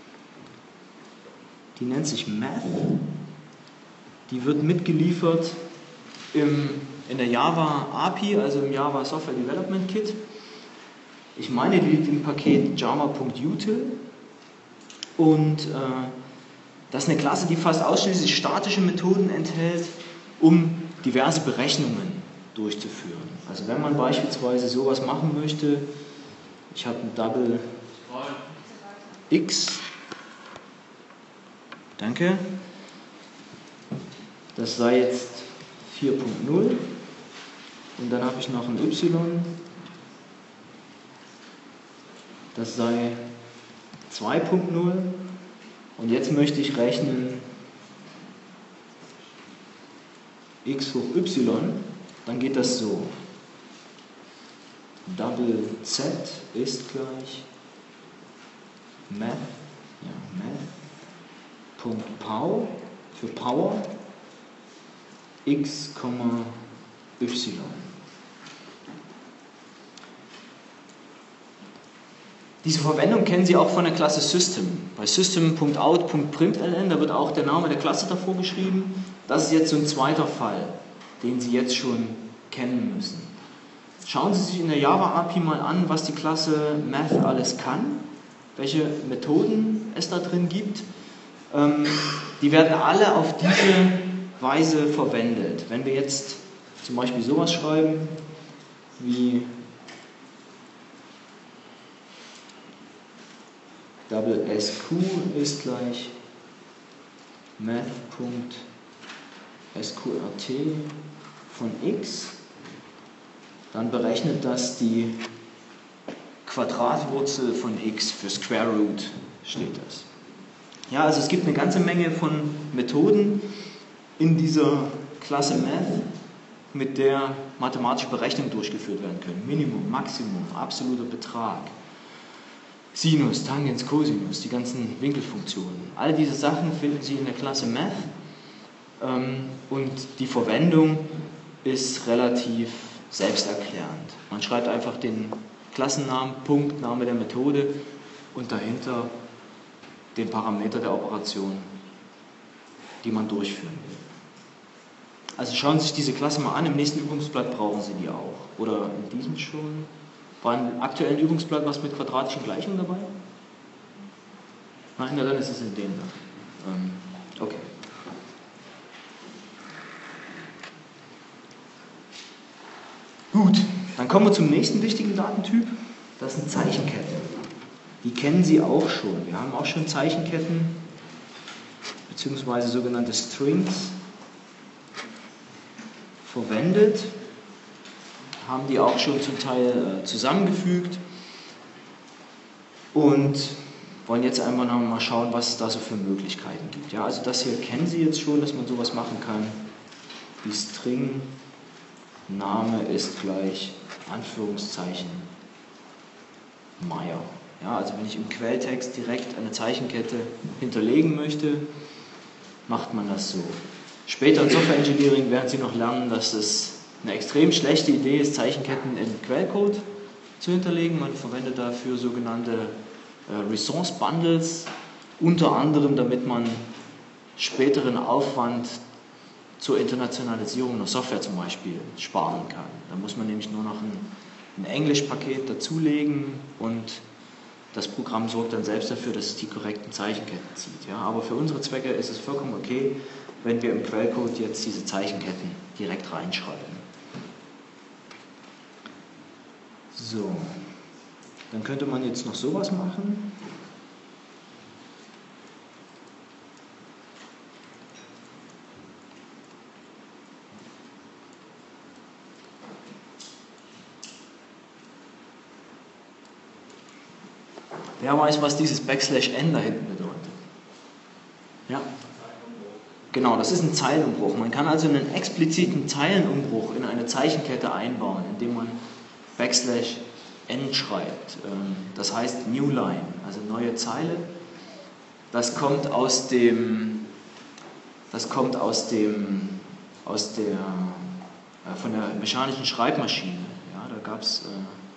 die nennt sich Math. Die wird mitgeliefert im, in der Java A P I, also im Java Software Development Kit. Ich meine, die liegt im Paket java.util. Und äh, das ist eine Klasse, die fast ausschließlich statische Methoden enthält, um diverse Berechnungen durchzuführen. Also wenn man beispielsweise sowas machen möchte, ich habe ein Double X, danke, das sei jetzt vier Punkt null und dann habe ich noch ein Y, das sei zwei Punkt null und jetzt möchte ich rechnen x hoch y, dann geht das so. Double Z ist gleich Math, ja, Math, Punkt Pow für Power, x, y. Diese Verwendung kennen Sie auch von der Klasse System. Bei System.out.println, da wird auch der Name der Klasse davor geschrieben. Das ist jetzt so ein zweiter Fall, den Sie jetzt schon kennen müssen. Schauen Sie sich in der Java A P I mal an, was die Klasse Math alles kann, welche Methoden es da drin gibt. Ähm, die werden alle auf diese Weise verwendet. Wenn wir jetzt zum Beispiel sowas schreiben wie Double S Q ist gleich Math.sqrt von x, dann berechnet das die Quadratwurzel von x, für Square Root steht das. Ja, also es gibt eine ganze Menge von Methoden in dieser Klasse Math, mit der mathematische Berechnungen durchgeführt werden können. Minimum, Maximum, absoluter Betrag, Sinus, Tangens, Cosinus, die ganzen Winkelfunktionen. All diese Sachen finden Sie in der Klasse Math ähm, und die Verwendung ist relativ selbsterklärend. Man schreibt einfach den Klassennamen, Punkt, Name der Methode und dahinter den Parameter der Operation, die man durchführen will. Also schauen Sie sich diese Klasse mal an, im nächsten Übungsblatt brauchen Sie die auch. Oder in diesem schon. War im aktuellen Übungsblatt was mit quadratischen Gleichungen dabei? Nein, na dann ist es in dem da. Ähm, okay. Gut, dann kommen wir zum nächsten wichtigen Datentyp. Das sind Zeichenketten. Die kennen Sie auch schon. Wir haben auch schon Zeichenketten, beziehungsweise sogenannte Strings, verwendet. Haben die auch schon zum Teil äh, zusammengefügt und wollen jetzt einfach noch mal schauen, was es da so für Möglichkeiten gibt. Ja, also das hier kennen Sie jetzt schon, dass man sowas machen kann. Die String Name ist gleich Anführungszeichen Meier. Ja, also wenn ich im Quelltext direkt eine Zeichenkette hinterlegen möchte, macht man das so. Später in Software Engineering werden Sie noch lernen, dass es eine extrem schlechte Idee ist, Zeichenketten in Quellcode zu hinterlegen. Man verwendet dafür sogenannte äh, Resource Bundles, unter anderem damit man späteren Aufwand zur Internationalisierung der Software zum Beispiel sparen kann. Da muss man nämlich nur noch ein, ein Englischpaket dazulegen und das Programm sorgt dann selbst dafür, dass es die korrekten Zeichenketten zieht. Ja? Aber für unsere Zwecke ist es vollkommen okay, wenn wir im Quellcode jetzt diese Zeichenketten direkt reinschreiben. So, dann könnte man jetzt noch sowas machen. Wer weiß, was dieses Backslash N da hinten bedeutet? Ja? Genau, das ist ein Zeilenumbruch. Man kann also einen expliziten Zeilenumbruch in eine Zeichenkette einbauen, indem man Backslash N schreibt. Das heißt New Line, also neue Zeile. Das kommt aus dem, das kommt aus dem, aus der, von der mechanischen Schreibmaschine. Ja, da gab es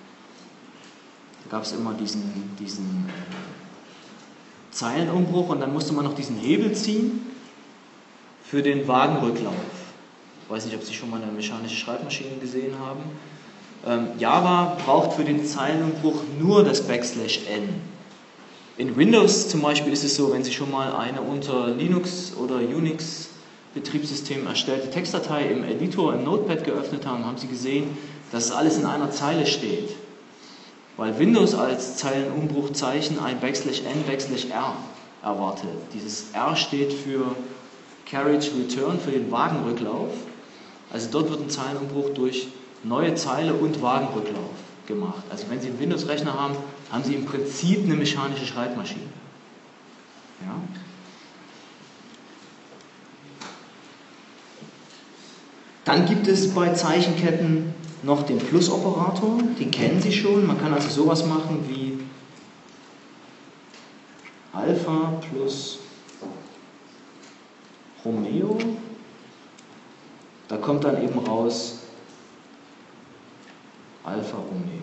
da gab's immer diesen, diesen Zeilenumbruch und dann musste man noch diesen Hebel ziehen für den Wagenrücklauf. Ich weiß nicht, ob Sie schon mal eine mechanische Schreibmaschine gesehen haben. Ähm, Java braucht für den Zeilenumbruch nur das Backslash N. In Windows zum Beispiel ist es so, wenn Sie schon mal eine unter Linux oder Unix Betriebssystem erstellte Textdatei im Editor, im Notepad geöffnet haben, haben Sie gesehen, dass alles in einer Zeile steht. Weil Windows als Zeilenumbruchzeichen ein Backslash N, Backslash R erwartet. Dieses R steht für Carriage Return, für den Wagenrücklauf. Also dort wird ein Zeilenumbruch durch neue Zeile und Wagenrücklauf gemacht. Also wenn Sie einen Windows-Rechner haben, haben Sie im Prinzip eine mechanische Schreibmaschine. Ja? Dann gibt es bei Zeichenketten noch den Plus-Operator, den kennen Sie schon. Man kann also sowas machen wie Alpha plus Romeo. Da kommt dann eben raus Alpha Romeo.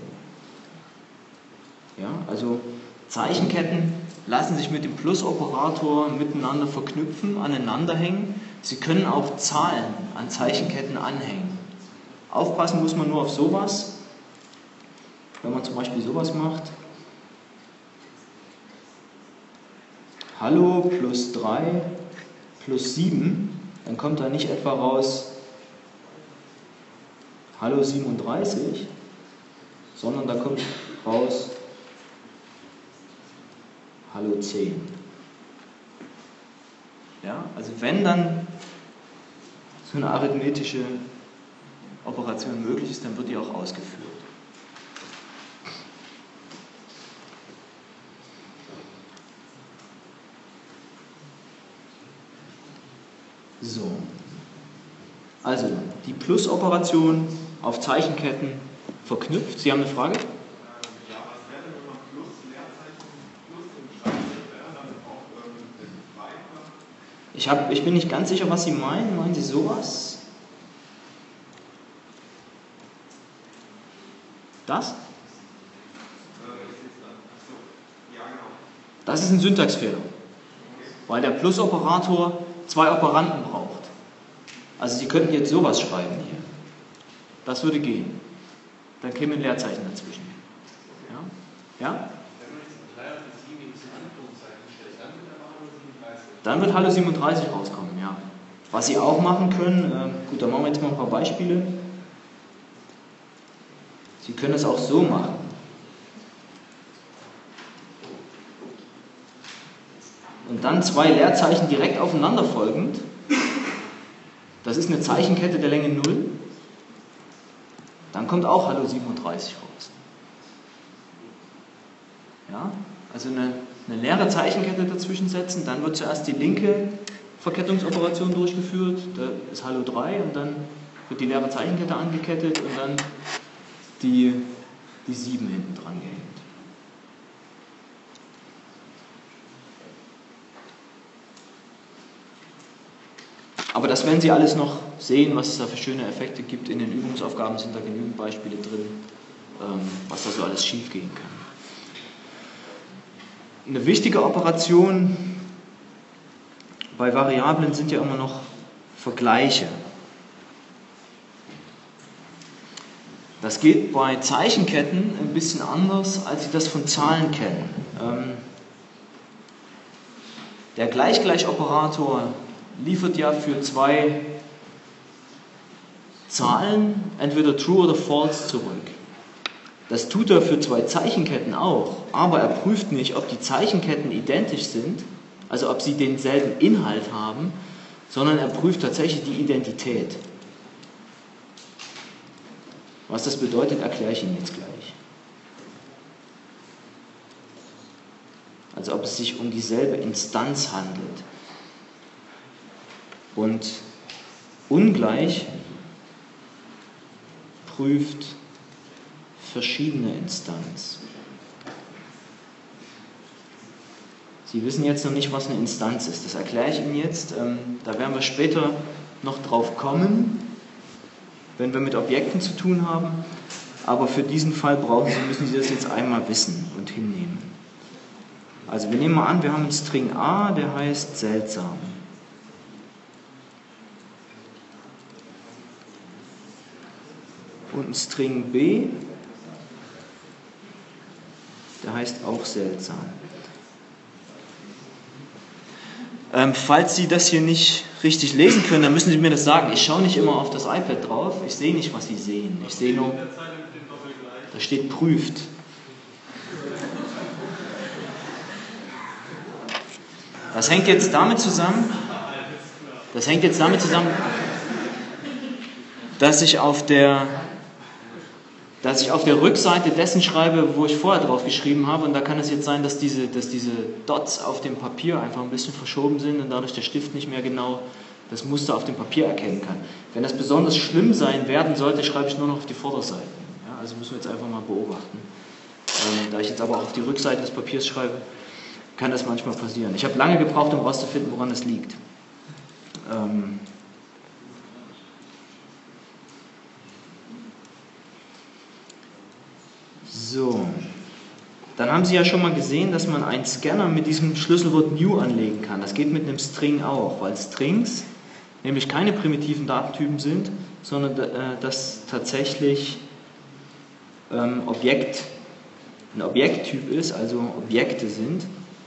Ja, also Zeichenketten lassen sich mit dem Plus-Operator miteinander verknüpfen, aneinanderhängen. Sie können auch Zahlen an Zeichenketten anhängen. Aufpassen muss man nur auf sowas. Wenn man zum Beispiel sowas macht. Hallo plus drei plus sieben, dann kommt da nicht etwa raus Hallo siebenunddreißig, sondern da kommt raus Hallo zehn. Ja, also wenn dann so eine arithmetische Operation möglich ist, dann wird die auch ausgeführt. So, also die Plus-Operation auf Zeichenketten verknüpft. Sie haben eine Frage? Ja, was wäre denn, wenn man Plus, Leerzeichen, Plus im Schreibtisch wäre, dann auch ähm, mit weiter? Ich, hab, ich bin nicht ganz sicher, was Sie meinen. Meinen Sie sowas? Das? Das ist ein Syntaxfehler, weil der Plus-Operator zwei Operanten braucht. Also Sie könnten jetzt sowas schreiben hier. Das würde gehen. Dann käme ein Leerzeichen dazwischen. Ja? Ja? Dann wird Hallo siebenunddreißig rauskommen, ja. Was Sie auch machen können, äh, gut, dann machen wir jetzt mal ein paar Beispiele. Sie können es auch so machen. Und dann zwei Leerzeichen direkt aufeinander folgend. Das ist eine Zeichenkette der Länge null. Dann kommt auch Hallo siebenunddreißig raus. Ja, also eine, eine leere Zeichenkette dazwischen setzen, dann wird zuerst die linke Verkettungsoperation durchgeführt, da ist Hallo drei und dann wird die leere Zeichenkette angekettet und dann die, die sieben hinten dran gehängt. Aber das werden Sie alles noch sehen, was es da für schöne Effekte gibt. In den Übungsaufgaben sind da genügend Beispiele drin, was da so alles schief gehen kann. Eine wichtige Operation bei Variablen sind ja immer noch Vergleiche. Das geht bei Zeichenketten ein bisschen anders, als Sie das von Zahlen kennen. Der Gleich-Gleich-Operator liefert ja für zwei Zahlen entweder True oder False zurück. Das tut er für zwei Zeichenketten auch, aber er prüft nicht, ob die Zeichenketten identisch sind, also ob sie denselben Inhalt haben, sondern er prüft tatsächlich die Identität. Was das bedeutet, erkläre ich Ihnen jetzt gleich. Also ob es sich um dieselbe Instanz handelt. Und ungleich prüft verschiedene Instanz. Sie wissen jetzt noch nicht, was eine Instanz ist. Das erkläre ich Ihnen jetzt. Da werden wir später noch drauf kommen, wenn wir mit Objekten zu tun haben. Aber für diesen Fall brauchen Sie, müssen Sie das jetzt einmal wissen und hinnehmen. Also wir nehmen mal an, wir haben einen String A, der heißt seltsam. Und einen String B, der heißt auch seltsam. Ähm, falls Sie das hier nicht richtig lesen können, dann müssen Sie mir das sagen. Ich schaue nicht immer auf das iPad drauf, ich sehe nicht, was Sie sehen. Ich sehe nur, da steht prüft. Das hängt jetzt damit zusammen, das hängt jetzt damit zusammen, dass ich auf der, dass ich auf der Rückseite dessen schreibe, wo ich vorher drauf geschrieben habe, und da kann es jetzt sein, dass diese, dass diese Dots auf dem Papier einfach ein bisschen verschoben sind und dadurch der Stift nicht mehr genau das Muster auf dem Papier erkennen kann. Wenn das besonders schlimm sein werden sollte, schreibe ich nur noch auf die Vorderseite. Ja, also müssen wir jetzt einfach mal beobachten. Ähm, da ich jetzt aber auch auf die Rückseite des Papiers schreibe, kann das manchmal passieren. Ich habe lange gebraucht, um herauszufinden, woran das liegt. Ähm so, dann haben Sie ja schon mal gesehen, dass man einen Scanner mit diesem Schlüsselwort new anlegen kann. Das geht mit einem String auch, weil Strings nämlich keine primitiven Datentypen sind, sondern äh, das tatsächlich ähm, Objekt, ein Objekttyp ist, also Objekte sind.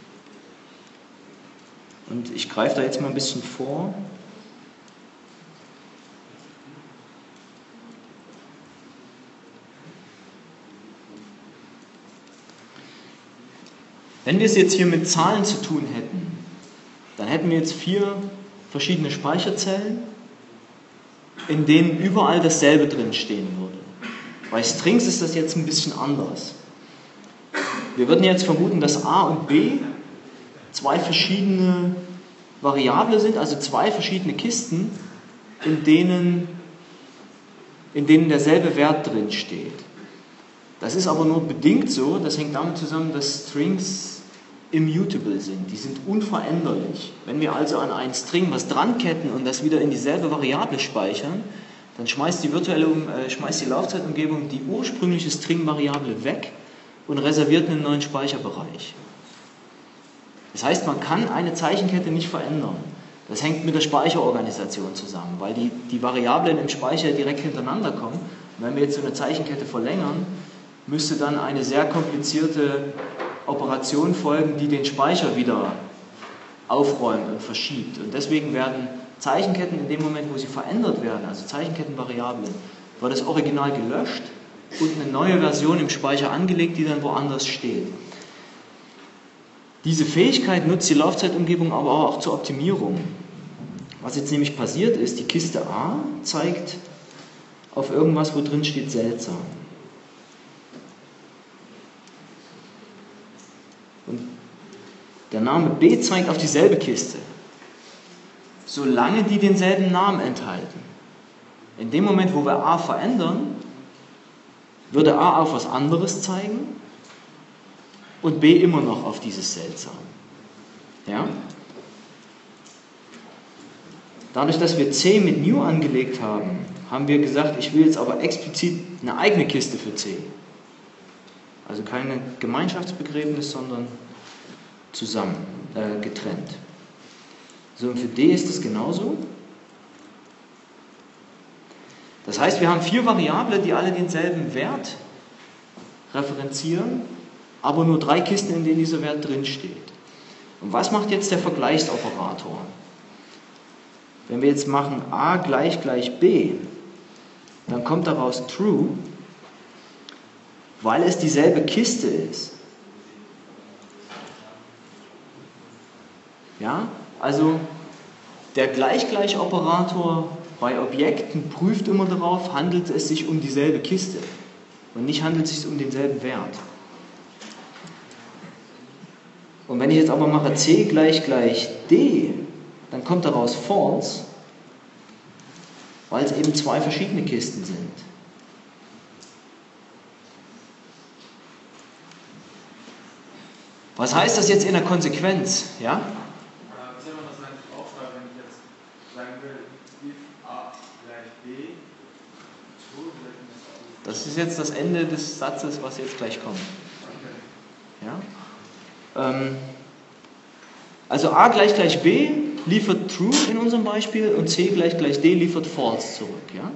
Und ich greife da jetzt mal ein bisschen vor. Wenn wir es jetzt hier mit Zahlen zu tun hätten, dann hätten wir jetzt vier verschiedene Speicherzellen, in denen überall dasselbe drin stehen würde. Bei Strings ist das jetzt ein bisschen anders. Wir würden jetzt vermuten, dass A und B zwei verschiedene Variable sind, also zwei verschiedene Kisten, in denen, in denen derselbe Wert drin steht. Das ist aber nur bedingt so, das hängt damit zusammen, dass Strings immutable sind, die sind unveränderlich. Wenn wir also an einen String was dranketten und das wieder in dieselbe Variable speichern, dann schmeißt die virtuelle, äh, schmeißt die Laufzeitumgebung die ursprüngliche String-Variable weg und reserviert einen neuen Speicherbereich. Das heißt, man kann eine Zeichenkette nicht verändern. Das hängt mit der Speicherorganisation zusammen, weil die, die Variablen im Speicher direkt hintereinander kommen. Und wenn wir jetzt so eine Zeichenkette verlängern, müsste dann eine sehr komplizierte Operation folgen, die den Speicher wieder aufräumt und verschiebt. Und deswegen werden Zeichenketten in dem Moment, wo sie verändert werden, also Zeichenkettenvariablen, wird das Original gelöscht und eine neue Version im Speicher angelegt, die dann woanders steht. Diese Fähigkeit nutzt die Laufzeitumgebung aber auch zur Optimierung. Was jetzt nämlich passiert ist, die Kiste A zeigt auf irgendwas, wo drin steht seltsam. Und der Name B zeigt auf dieselbe Kiste, solange die denselben Namen enthalten. In dem Moment, wo wir A verändern, würde A auf was anderes zeigen und B immer noch auf dieses Seltsam. Ja? Dadurch, dass wir C mit new angelegt haben, haben wir gesagt, ich will jetzt aber explizit eine eigene Kiste für C. Also keine Gemeinschaftsbegräbnis, sondern zusammen, äh, getrennt. So, und für D ist es genauso. Das heißt, wir haben vier Variablen, die alle denselben Wert referenzieren, aber nur drei Kisten, in denen dieser Wert drin steht. Und was macht jetzt der Vergleichsoperator? Wenn wir jetzt machen A gleich gleich B, dann kommt daraus true, weil es dieselbe Kiste ist. Ja, also der Gleich-Gleich-Operator bei Objekten prüft immer darauf, handelt es sich um dieselbe Kiste und nicht handelt es sich um denselben Wert. Und wenn ich jetzt aber mache C gleich gleich D, dann kommt daraus false, weil es eben zwei verschiedene Kisten sind. Was heißt das jetzt in der Konsequenz? Ja? Was soll man das eigentlich aufschreiben, wenn ich jetzt sagen will, if A gleich B, true, das ist jetzt das Ende des Satzes, was jetzt gleich kommt. Ja? Ähm, also A gleich gleich B liefert true in unserem Beispiel und C gleich gleich D liefert false zurück. Ja?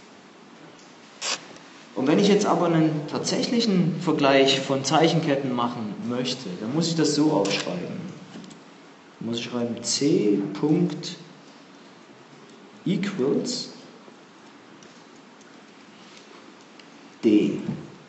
Und wenn ich jetzt aber einen tatsächlichen Vergleich von Zeichenketten machen möchte, dann muss ich das so aufschreiben. Dann muss ich schreiben C. equals D.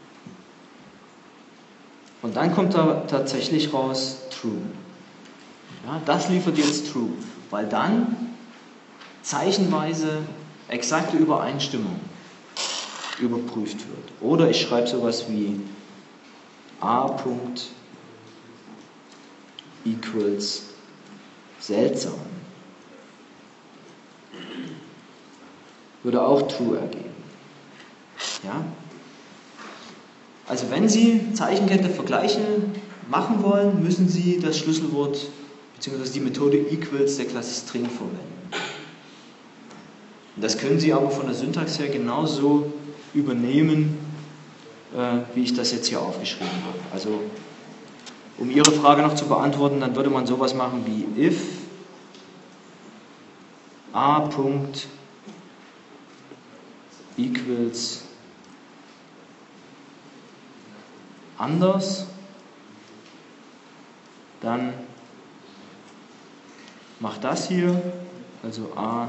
Und dann kommt da tatsächlich raus True. Ja, das liefert jetzt True, weil dann zeichenweise exakte Übereinstimmung überprüft wird. Oder ich schreibe sowas wie A. equals seltsam. Würde auch True ergeben. Ja? Also wenn Sie Zeichenkette Vergleiche machen wollen, müssen Sie das Schlüsselwort bzw. die Methode equals der Klasse String verwenden. Das können Sie aber von der Syntax her genauso übernehmen, äh, wie ich das jetzt hier aufgeschrieben habe. Also um Ihre Frage noch zu beantworten, dann würde man sowas machen wie if a. equals anders, dann macht das hier, also a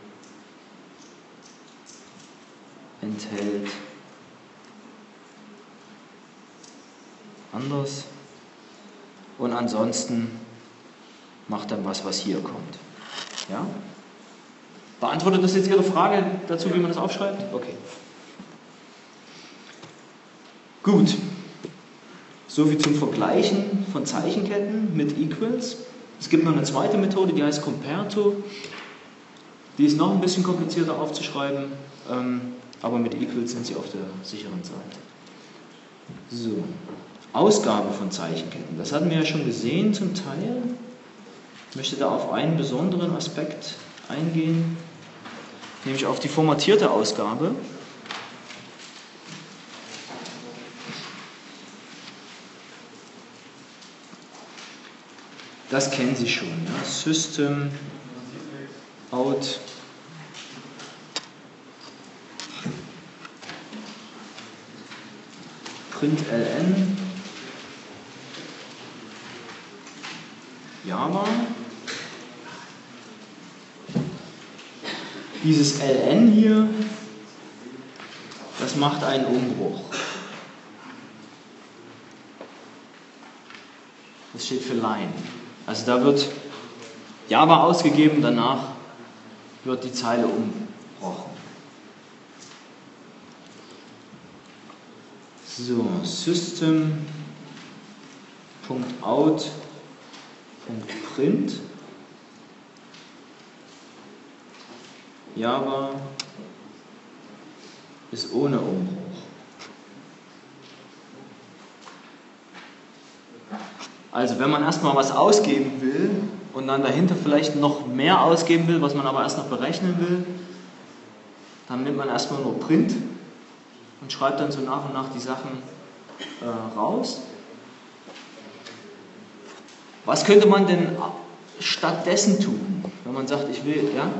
enthält anders und ansonsten macht dann was, was hier kommt. Ja? Beantwortet das jetzt Ihre Frage dazu, wie man das aufschreibt? Okay. Gut. Soviel zum Vergleichen von Zeichenketten mit Equals. Es gibt noch eine zweite Methode, die heißt Comparto. Die ist noch ein bisschen komplizierter aufzuschreiben, ähm, aber mit Equals sind Sie auf der sicheren Seite. So. Ausgabe von Zeichenketten. Das hatten wir ja schon gesehen zum Teil. Ich möchte da auf einen besonderen Aspekt eingehen, nämlich auf die formatierte Ausgabe. Das kennen Sie schon. Ja? System out println Java. Dieses ln hier, das macht einen Umbruch. Das steht für Line. Also da wird Java ausgegeben, danach wird die Zeile umbrochen. So, System.out.print Java ist ohne Umbruch. Also wenn man erstmal was ausgeben will und dann dahinter vielleicht noch mehr ausgeben will, was man aber erst noch berechnen will, dann nimmt man erstmal nur Print und schreibt dann so nach und nach die Sachen äh, raus. Was könnte man denn stattdessen tun, wenn man sagt, ich will, ja?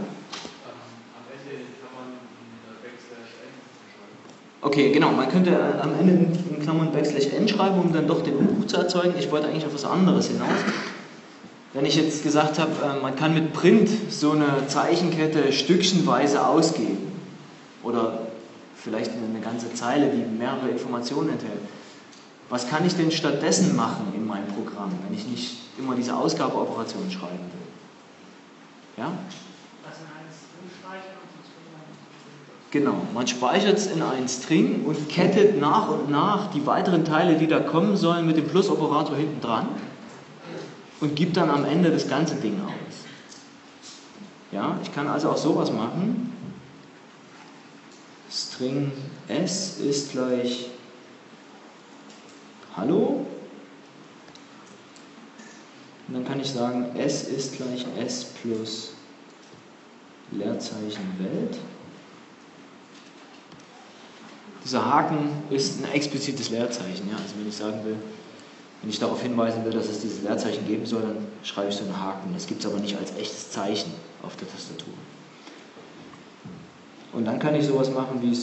Okay, genau, man könnte am Ende in Klammern Backslash n schreiben, um dann doch den Umbruch zu erzeugen. Ich wollte eigentlich auf was anderes hinaus. Wenn ich jetzt gesagt habe, man kann mit Print so eine Zeichenkette stückchenweise ausgeben oder vielleicht eine ganze Zeile, die mehrere Informationen enthält. Was kann ich denn stattdessen machen in meinem Programm, wenn ich nicht immer diese Ausgabeoperation schreiben will? Ja? Genau, man speichert es in einen String und kettet nach und nach die weiteren Teile, die da kommen sollen, mit dem Plus-Operator hinten dran und gibt dann am Ende das ganze Ding aus. Ja, ich kann also auch sowas machen. String s ist gleich Hallo. Und dann kann ich sagen, s ist gleich s plus Leerzeichen Welt. Dieser Haken ist ein explizites Leerzeichen. Ja? Also wenn ich sagen will, wenn ich darauf hinweisen will, dass es dieses Leerzeichen geben soll, dann schreibe ich so einen Haken. Das gibt es aber nicht als echtes Zeichen auf der Tastatur. Und dann kann ich sowas machen wie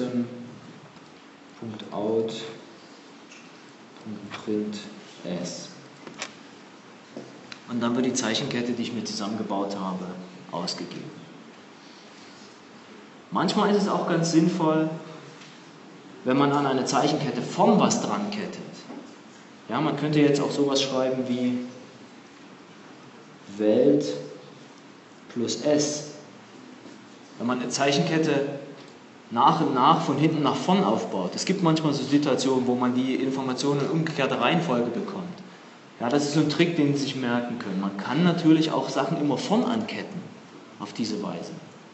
System.out.print s. Und dann wird die Zeichenkette, die ich mir zusammengebaut habe, ausgegeben. Manchmal ist es auch ganz sinnvoll, wenn man an eine Zeichenkette vom was dran kettet. Ja, man könnte jetzt auch sowas schreiben wie Welt plus S. Wenn man eine Zeichenkette nach und nach von hinten nach vorn aufbaut. Es gibt manchmal so Situationen, wo man die Informationen in umgekehrter Reihenfolge bekommt. Ja, das ist so ein Trick, den Sie sich merken können. Man kann natürlich auch Sachen immer vorn anketten, auf diese Weise.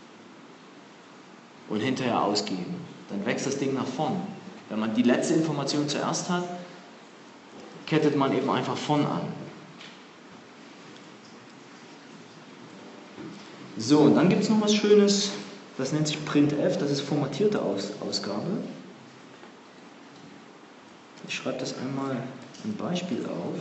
Und hinterher ausgeben. Dann wächst das Ding nach vorn. Wenn man die letzte Information zuerst hat, kettet man eben einfach vorn an. So, und dann gibt es noch was Schönes, das nennt sich printf, das ist formatierte Aus Ausgabe. Ich schreibe das einmal ein Beispiel auf.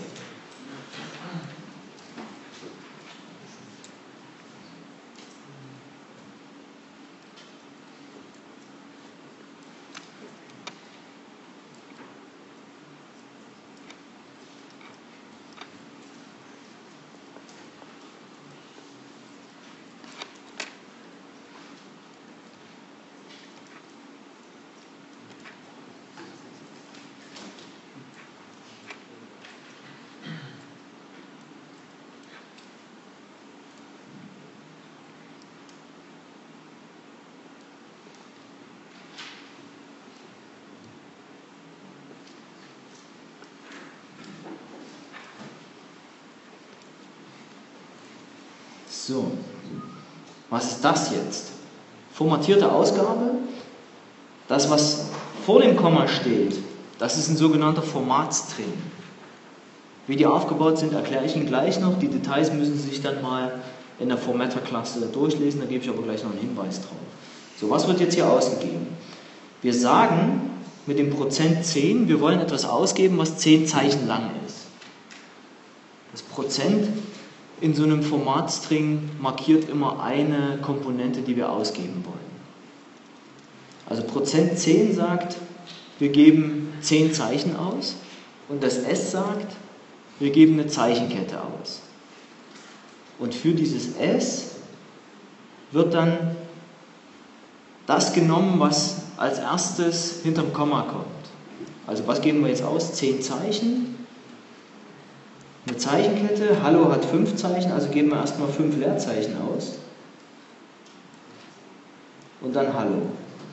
So, was ist das jetzt? Formatierte Ausgabe, das was vor dem Komma steht, das ist ein sogenannter Formatstring. Wie die aufgebaut sind, erkläre ich Ihnen gleich noch. Die Details müssen Sie sich dann mal in der Formatter-Klasse durchlesen, da gebe ich aber gleich noch einen Hinweis drauf. So, was wird jetzt hier ausgegeben? Wir sagen mit dem Prozent zehn, wir wollen etwas ausgeben, was zehn Zeichen lang ist. Das Prozent in so einem Formatstring markiert immer eine Komponente, die wir ausgeben wollen. Also Prozent zehn sagt, wir geben zehn Zeichen aus und das S sagt, wir geben eine Zeichenkette aus. Und für dieses S wird dann das genommen, was als erstes hinterm Komma kommt. Also was geben wir jetzt aus? zehn Zeichen. Eine Zeichenkette, Hallo hat fünf Zeichen, also geben wir erstmal fünf Leerzeichen aus. Und dann Hallo.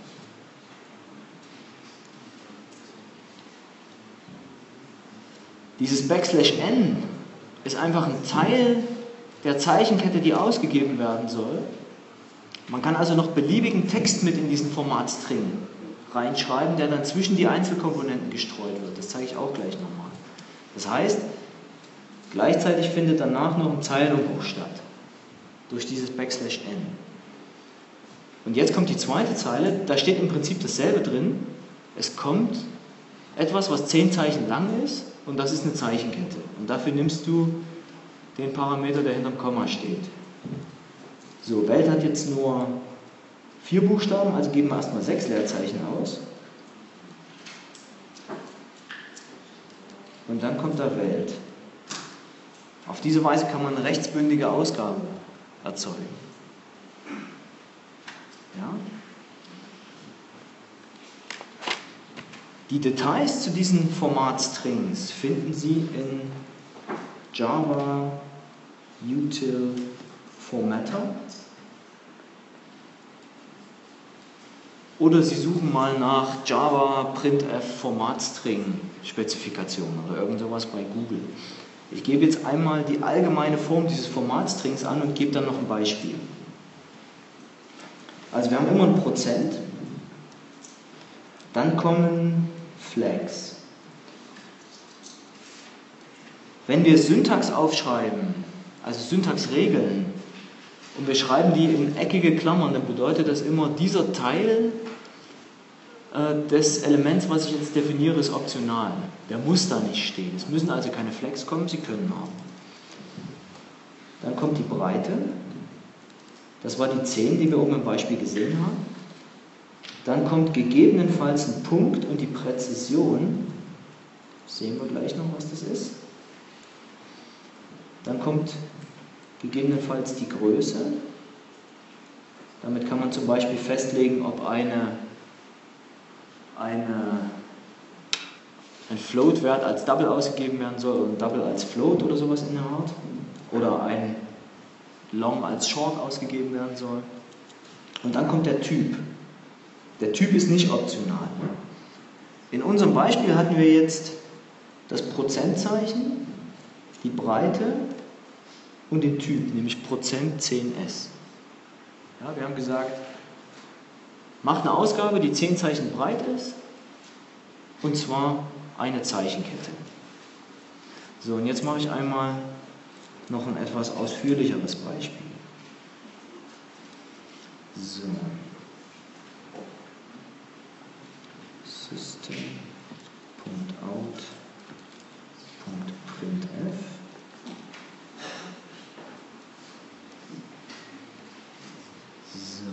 Dieses Backslash n ist einfach ein Teil der Zeichenkette, die ausgegeben werden soll. Man kann also noch beliebigen Text mit in diesen Formatstring reinschreiben, der dann zwischen die Einzelkomponenten gestreut wird. Das zeige ich auch gleich nochmal. Das heißt, gleichzeitig findet danach noch ein Zeilenumbruch statt, durch dieses Backslash n. Und jetzt kommt die zweite Zeile, da steht im Prinzip dasselbe drin. Es kommt etwas, was zehn Zeichen lang ist, und das ist eine Zeichenkette. Und dafür nimmst du den Parameter, der hinterm Komma steht. So, Welt hat jetzt nur vier Buchstaben, also geben wir erstmal sechs Leerzeichen aus. Und dann kommt da Welt. Auf diese Weise kann man eine rechtsbündige Ausgabe erzeugen. Ja? Die Details zu diesen Formatstrings finden Sie in Java Util Formatter. Oder Sie suchen mal nach Java printf Formatstring Spezifikation oder irgend sowas bei Google. Ich gebe jetzt einmal die allgemeine Form dieses Formatstrings an und gebe dann noch ein Beispiel. Also wir haben immer ein Prozent, dann kommen Flags. Wenn wir Syntax aufschreiben, also Syntaxregeln, und wir schreiben die in eckige Klammern, dann bedeutet das immer, dieser Teil äh, des Elements, was ich jetzt definiere, ist optional. Der muss da nicht stehen. Es müssen also keine Flags kommen, sie können haben. Dann kommt die Breite. Das war die zehn, die wir oben im Beispiel gesehen haben. Dann kommt gegebenenfalls ein Punkt und die Präzision. Sehen wir gleich noch, was das ist. Dann kommt gegebenenfalls die Größe. Damit kann man zum Beispiel festlegen, ob eine, eine, ein Float-Wert als Double ausgegeben werden soll oder ein Double als Float oder sowas in der Art. Oder ein Long als Short ausgegeben werden soll. Und dann kommt der Typ. Der Typ ist nicht optional. In unserem Beispiel hatten wir jetzt das Prozentzeichen, die Breite und den Typ, nämlich Prozent zehn S. Ja, wir haben gesagt, macht eine Ausgabe, die zehn Zeichen breit ist, und zwar eine Zeichenkette. So, und jetzt mache ich einmal noch ein etwas ausführlicheres Beispiel. So. System.out.printf. So.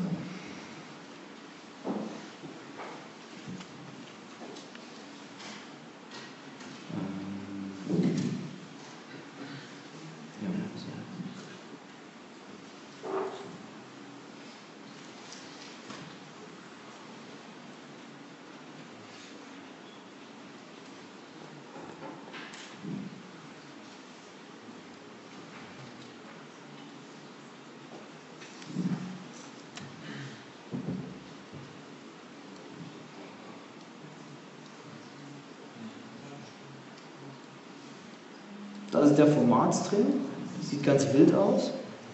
Das ist der Formatstring, sieht ganz wild aus.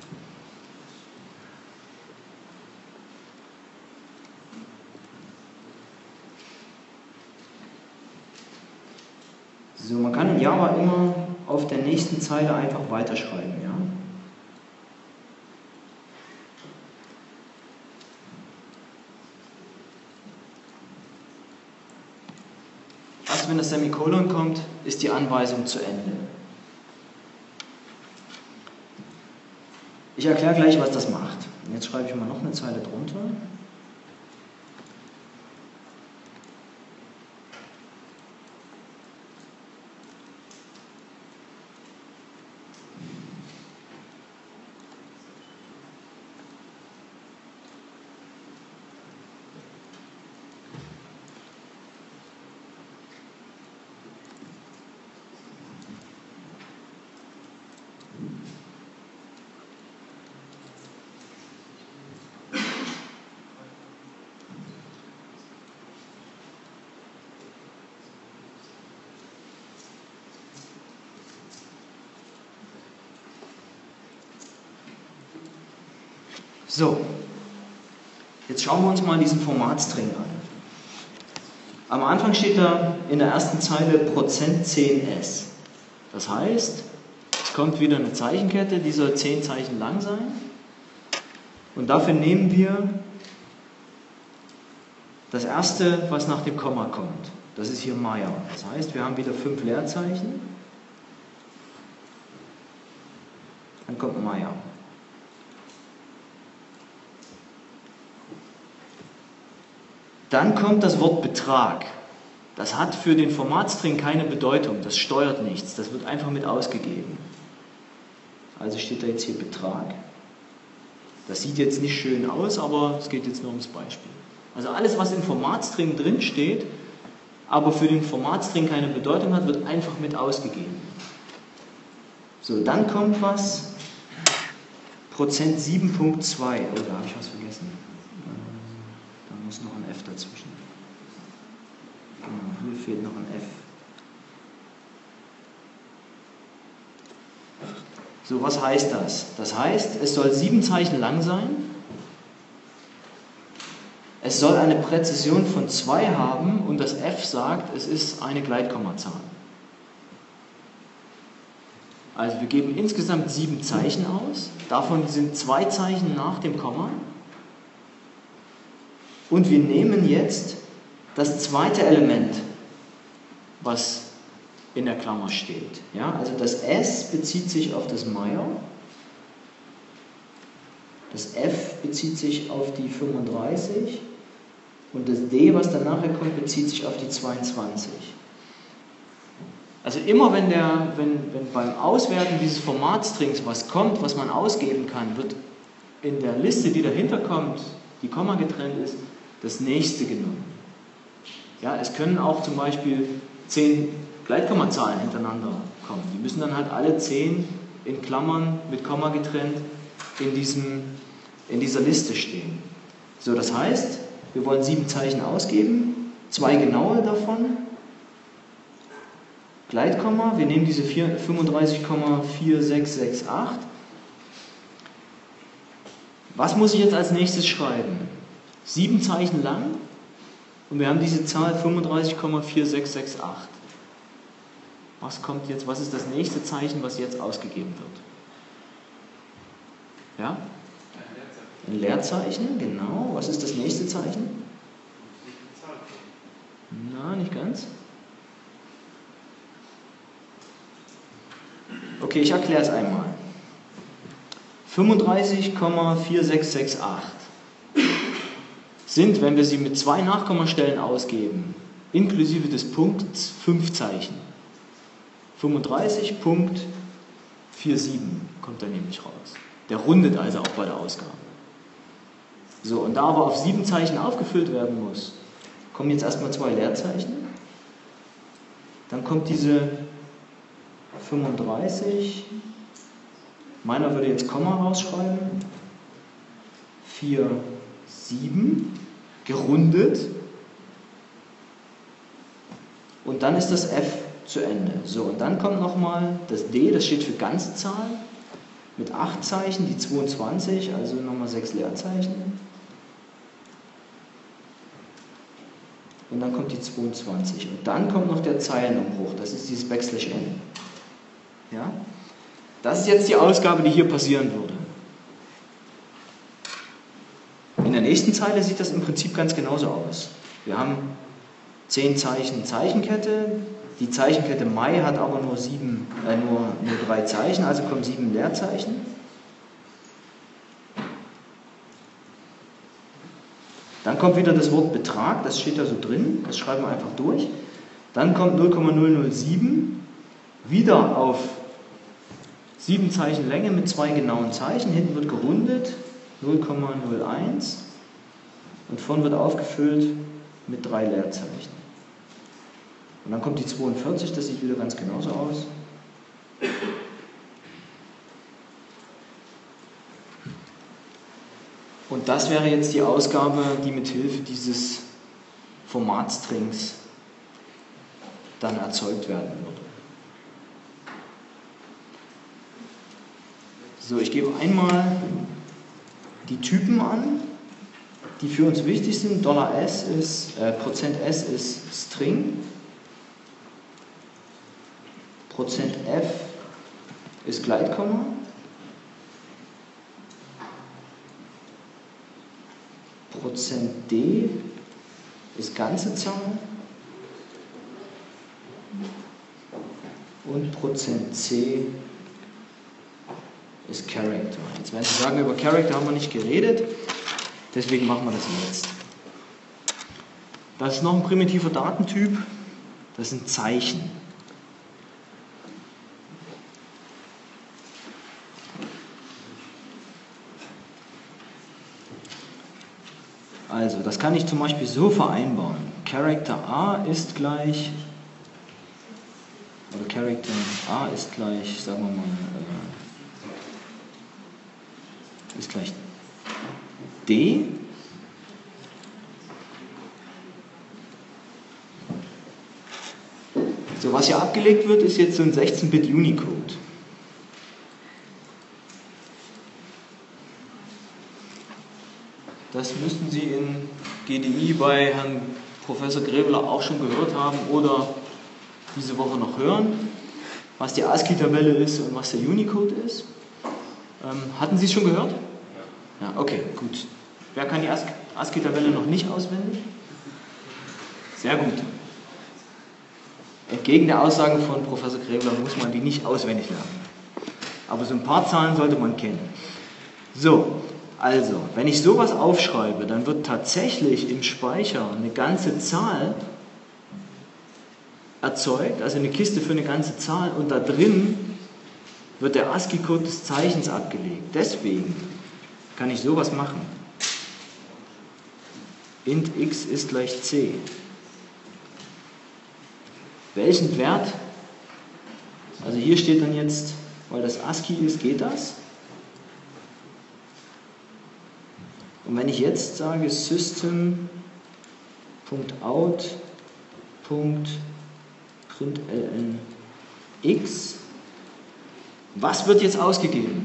So, man kann in Java immer auf der nächsten Zeile einfach weiterschreiben, ja. Erst wenn das Semikolon kommt, ist die Anweisung zu Ende. Ich erkläre gleich, was das macht. Jetzt schreibe ich mal noch eine Zeile drunter. So, jetzt schauen wir uns mal diesen Formatstring an. Am Anfang steht da in der ersten Zeile Prozent zehn S. Das heißt, es kommt wieder eine Zeichenkette, die soll zehn Zeichen lang sein. Und dafür nehmen wir das erste, was nach dem Komma kommt. Das ist hier Meier. Das heißt, wir haben wieder fünf Leerzeichen. Dann kommt Meier. Dann kommt das Wort Betrag. Das hat für den Formatstring keine Bedeutung, das steuert nichts, das wird einfach mit ausgegeben. Also steht da jetzt hier Betrag. Das sieht jetzt nicht schön aus, aber es geht jetzt nur ums Beispiel. Also alles, was im Formatstring drin steht, aber für den Formatstring keine Bedeutung hat, wird einfach mit ausgegeben. So, dann kommt was, Prozent sieben Punkt zwei, oh, da habe ich was vergessen. Da muss noch ein F dazwischen. Genau, hier fehlt noch ein F. So, was heißt das? Das heißt, es soll sieben Zeichen lang sein. Es soll eine Präzision von zwei haben und das F sagt, es ist eine Gleitkommazahl. Also wir geben insgesamt sieben Zeichen aus. Davon sind zwei Zeichen nach dem Komma. Und wir nehmen jetzt das zweite Element, was in der Klammer steht. Ja, also das S bezieht sich auf das Meier, das F bezieht sich auf die fünfunddreißig und das D, was danach kommt, bezieht sich auf die zweiundzwanzig. Also immer wenn, der, wenn, wenn beim Auswerten dieses Formatstrings was kommt, was man ausgeben kann, wird in der Liste, die dahinter kommt, die Komma getrennt ist, das nächste genommen. Ja, es können auch zum Beispiel zehn Gleitkommazahlen hintereinander kommen. Die müssen dann halt alle zehn in Klammern mit Komma getrennt in, diesem, in dieser Liste stehen. So, das heißt, wir wollen sieben Zeichen ausgeben, zwei genaue davon, Gleitkomma, wir nehmen diese fünfunddreißig Komma vier sechs sechs acht. Was muss ich jetzt als nächstes schreiben? Sieben Zeichen lang und wir haben diese Zahl fünfunddreißig Komma vier sechs sechs acht. Was kommt jetzt, was ist das nächste Zeichen, was jetzt ausgegeben wird? Ja? Ein Leerzeichen, genau. Was ist das nächste Zeichen? Na, nicht ganz. Okay, ich erkläre es einmal. fünfunddreißig Komma vier sechs sechs acht sind, wenn wir sie mit zwei Nachkommastellen ausgeben, inklusive des Punkts, fünf Zeichen. fünfunddreißig Punkt siebenundvierzig kommt da nämlich raus. Der rundet also auch bei der Ausgabe. So, und da aber auf sieben Zeichen aufgefüllt werden muss, kommen jetzt erstmal zwei Leerzeichen. Dann kommt diese fünfunddreißig, meiner würde jetzt Komma rausschreiben, vier sieben, gerundet. Und dann ist das F zu Ende. So, und dann kommt nochmal das D, das steht für ganze Zahl, mit acht Zeichen, die zweiundzwanzig, also nochmal sechs Leerzeichen. Und dann kommt die zweiundzwanzig. Und dann kommt noch der Zeilenumbruch, das ist dieses Backslash N. Ja? Das ist jetzt die Ausgabe, die hier passieren würde. In der nächsten Zeile sieht das im Prinzip ganz genauso aus. Wir haben zehn Zeichen Zeichenkette. Die Zeichenkette Mai hat aber nur, sieben, äh, nur, nur drei Zeichen, also kommen sieben Leerzeichen. Dann kommt wieder das Wort Betrag, das steht da so drin, das schreiben wir einfach durch. Dann kommt null Komma null null sieben, wieder auf sieben Zeichen Länge mit zwei genauen Zeichen, hinten wird gerundet, null Komma null eins und vorn wird aufgefüllt mit drei Leerzeichen. Und dann kommt die zweiundvierzig, das sieht wieder ganz genauso aus. Und das wäre jetzt die Ausgabe, die mit Hilfe dieses Formatstrings dann erzeugt werden würde. So, ich gebe einmal die Typen an, die für uns wichtig sind. $S ist, äh, Prozent S ist String. Prozent F ist Gleitkomma. Prozent D ist ganze Zahl. Und Prozent C ist Character. Jetzt werden Sie sagen, über Character haben wir nicht geredet, deswegen machen wir das jetzt. Das ist noch ein primitiver Datentyp, das sind Zeichen. Also, das kann ich zum Beispiel so vereinbaren. Character A ist gleich, oder Character A ist gleich, sagen wir mal, äh, ist gleich D. So, was hier abgelegt wird, ist jetzt so ein sechzehn Bit Unicode. Das müssten Sie in G D I bei Herrn Professor Gräbeler auch schon gehört haben oder diese Woche noch hören, was die ASCII-Tabelle ist und was der Unicode ist. Ähm, hatten Sie es schon gehört? Ja, okay, gut. Wer kann die ASCII-Tabelle noch nicht auswendig? Sehr gut. Entgegen der Aussagen von Professor Gräbeler muss man die nicht auswendig lernen. Aber so ein paar Zahlen sollte man kennen. So. Also, wenn ich sowas aufschreibe, dann wird tatsächlich im Speicher eine ganze Zahl erzeugt, also eine Kiste für eine ganze Zahl, und da drin wird der ASCII-Code des Zeichens abgelegt. Deswegen kann ich sowas machen. Int x ist gleich c. Welchen Wert, also hier steht dann jetzt, weil das ASCII ist, geht das. Und wenn ich jetzt sage System.out.println x, was wird jetzt ausgegeben?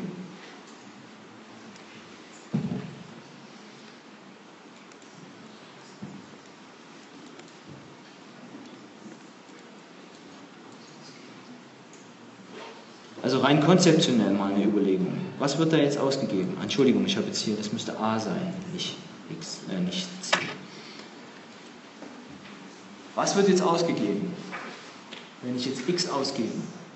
Also rein konzeptionell mal eine Überlegung. Was wird da jetzt ausgegeben? Entschuldigung, ich habe jetzt hier, das müsste a sein, nicht x, äh, nicht c. Was wird jetzt ausgegeben, wenn ich jetzt x ausgebe?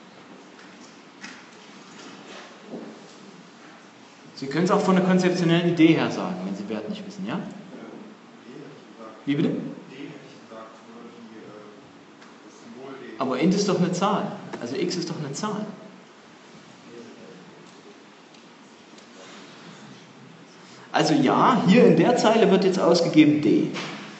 Sie können es auch von der konzeptionellen Idee her sagen, wenn Sie Wert nicht wissen, ja? Wie bitte? Aber int ist doch eine Zahl, also x ist doch eine Zahl. Also ja, hier in der Zeile wird jetzt ausgegeben d.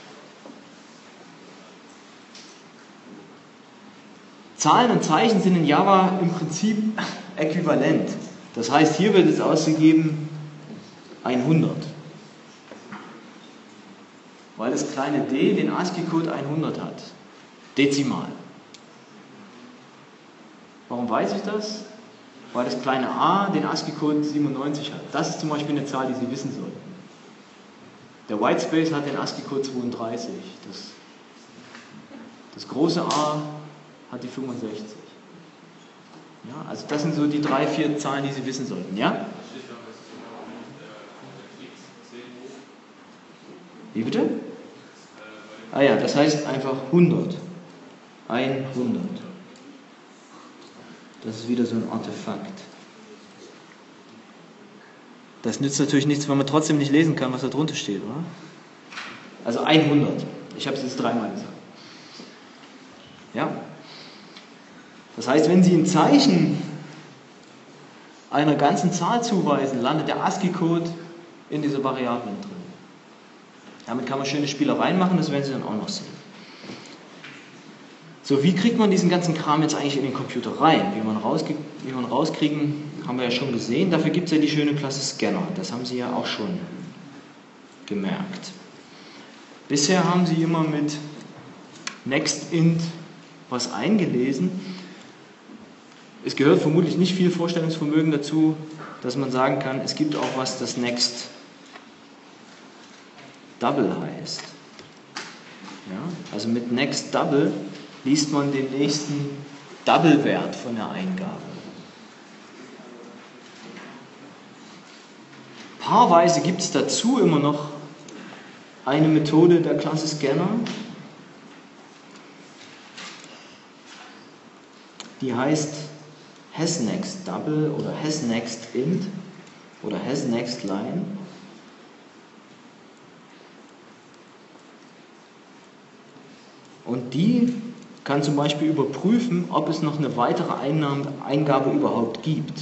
Zahlen und Zeichen sind in Java im Prinzip äquivalent. Das heißt, hier wird jetzt ausgegeben hundert. Weil das kleine d den ASCII-Code hundert hat. Dezimal. Warum weiß ich das? Weil das kleine a den ASCII-Code siebenundneunzig hat. Das ist zum Beispiel eine Zahl, die Sie wissen sollten. Der Whitespace hat den ASCII-Code zweiunddreißig. Das, das große A hat die fünfundsechzig. Ja, also das sind so die drei, vier Zahlen, die Sie wissen sollten. Ja? Wie bitte? Ah ja, das heißt einfach hundert. hundert. Das ist wieder so ein Artefakt. Das nützt natürlich nichts, wenn man trotzdem nicht lesen kann, was da drunter steht, oder? Also hundert. Ich habe es jetzt dreimal gesagt. Ja? Das heißt, wenn Sie ein Zeichen einer ganzen Zahl zuweisen, landet der ASCII-Code in dieser Variablen drin. Damit kann man schöne Spielereien machen, das werden Sie dann auch noch sehen. So, wie kriegt man diesen ganzen Kram jetzt eigentlich in den Computer rein? Wie man, rausge wie man rauskriegen, haben wir ja schon gesehen. Dafür gibt es ja die schöne Klasse Scanner. Das haben Sie ja auch schon gemerkt. Bisher haben Sie immer mit NextInt was eingelesen. Es gehört vermutlich nicht viel Vorstellungsvermögen dazu, dass man sagen kann, es gibt auch was, das Next Double heißt. Ja? Also mit Next Double liest man den nächsten Double-Wert von der Eingabe. Paarweise gibt es dazu immer noch eine Methode der Klasse Scanner, die heißt hasNextDouble oder hasNextInt oder hasNextLine. Und die kann zum Beispiel überprüfen, ob es noch eine weitere Einnahme, Eingabe überhaupt gibt.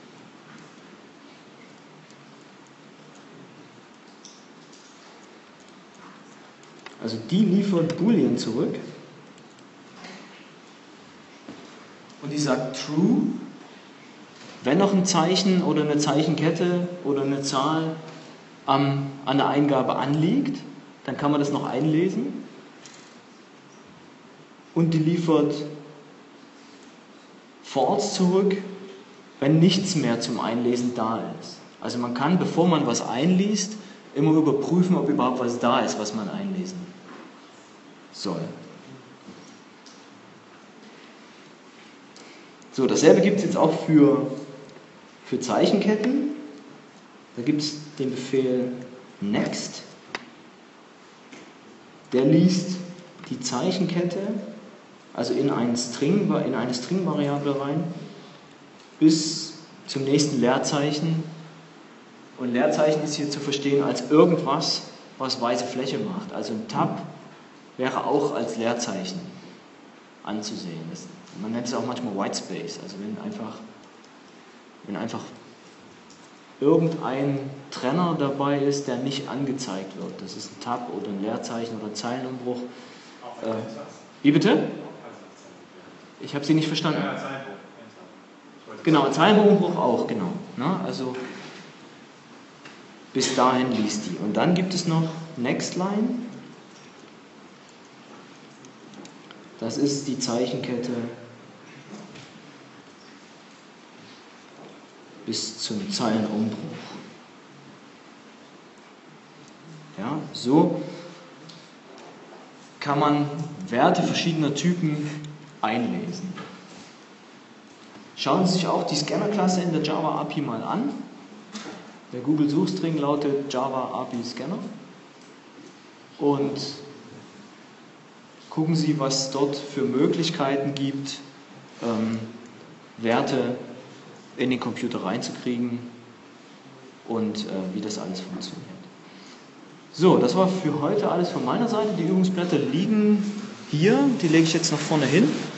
Also die liefert Boolean zurück und die sagt true, wenn noch ein Zeichen oder eine Zeichenkette oder eine Zahl ähm, an der Eingabe anliegt, dann kann man das noch einlesen. Und die liefert false zurück, wenn nichts mehr zum Einlesen da ist. Also man kann, bevor man was einliest, immer überprüfen, ob überhaupt was da ist, was man einlesen soll. So, dasselbe gibt es jetzt auch für, für Zeichenketten. Da gibt es den Befehl next. Der liest die Zeichenkette, also in, einen String, in eine String-Variable rein, bis zum nächsten Leerzeichen. Und Leerzeichen ist hier zu verstehen als irgendwas, was weiße Fläche macht. Also ein Tab wäre auch als Leerzeichen anzusehen. Das, man nennt es auch manchmal Whitespace, also wenn einfach, wenn einfach irgendein Trenner dabei ist, der nicht angezeigt wird. Das ist ein Tab oder ein Leerzeichen oder ein Zeilenumbruch. Äh, wie bitte? Ich habe Sie nicht verstanden. Ja, Zeilenbruch. Genau, ein Zeilenumbruch auch, genau. Na, also bis dahin liest die. Und dann gibt es noch Nextline. Das ist die Zeichenkette bis zum Zeilenumbruch. Ja, so kann man Werte verschiedener Typen einlesen. Schauen Sie sich auch die Scanner-Klasse in der Java A P I mal an. Der Google-Suchstring lautet Java A P I Scanner. Und gucken Sie, was dort für Möglichkeiten gibt, ähm, Werte in den Computer reinzukriegen und äh, wie das alles funktioniert. So, das war für heute alles von meiner Seite. Die Übungsblätter liegen hier, die lege ich jetzt nach vorne hin.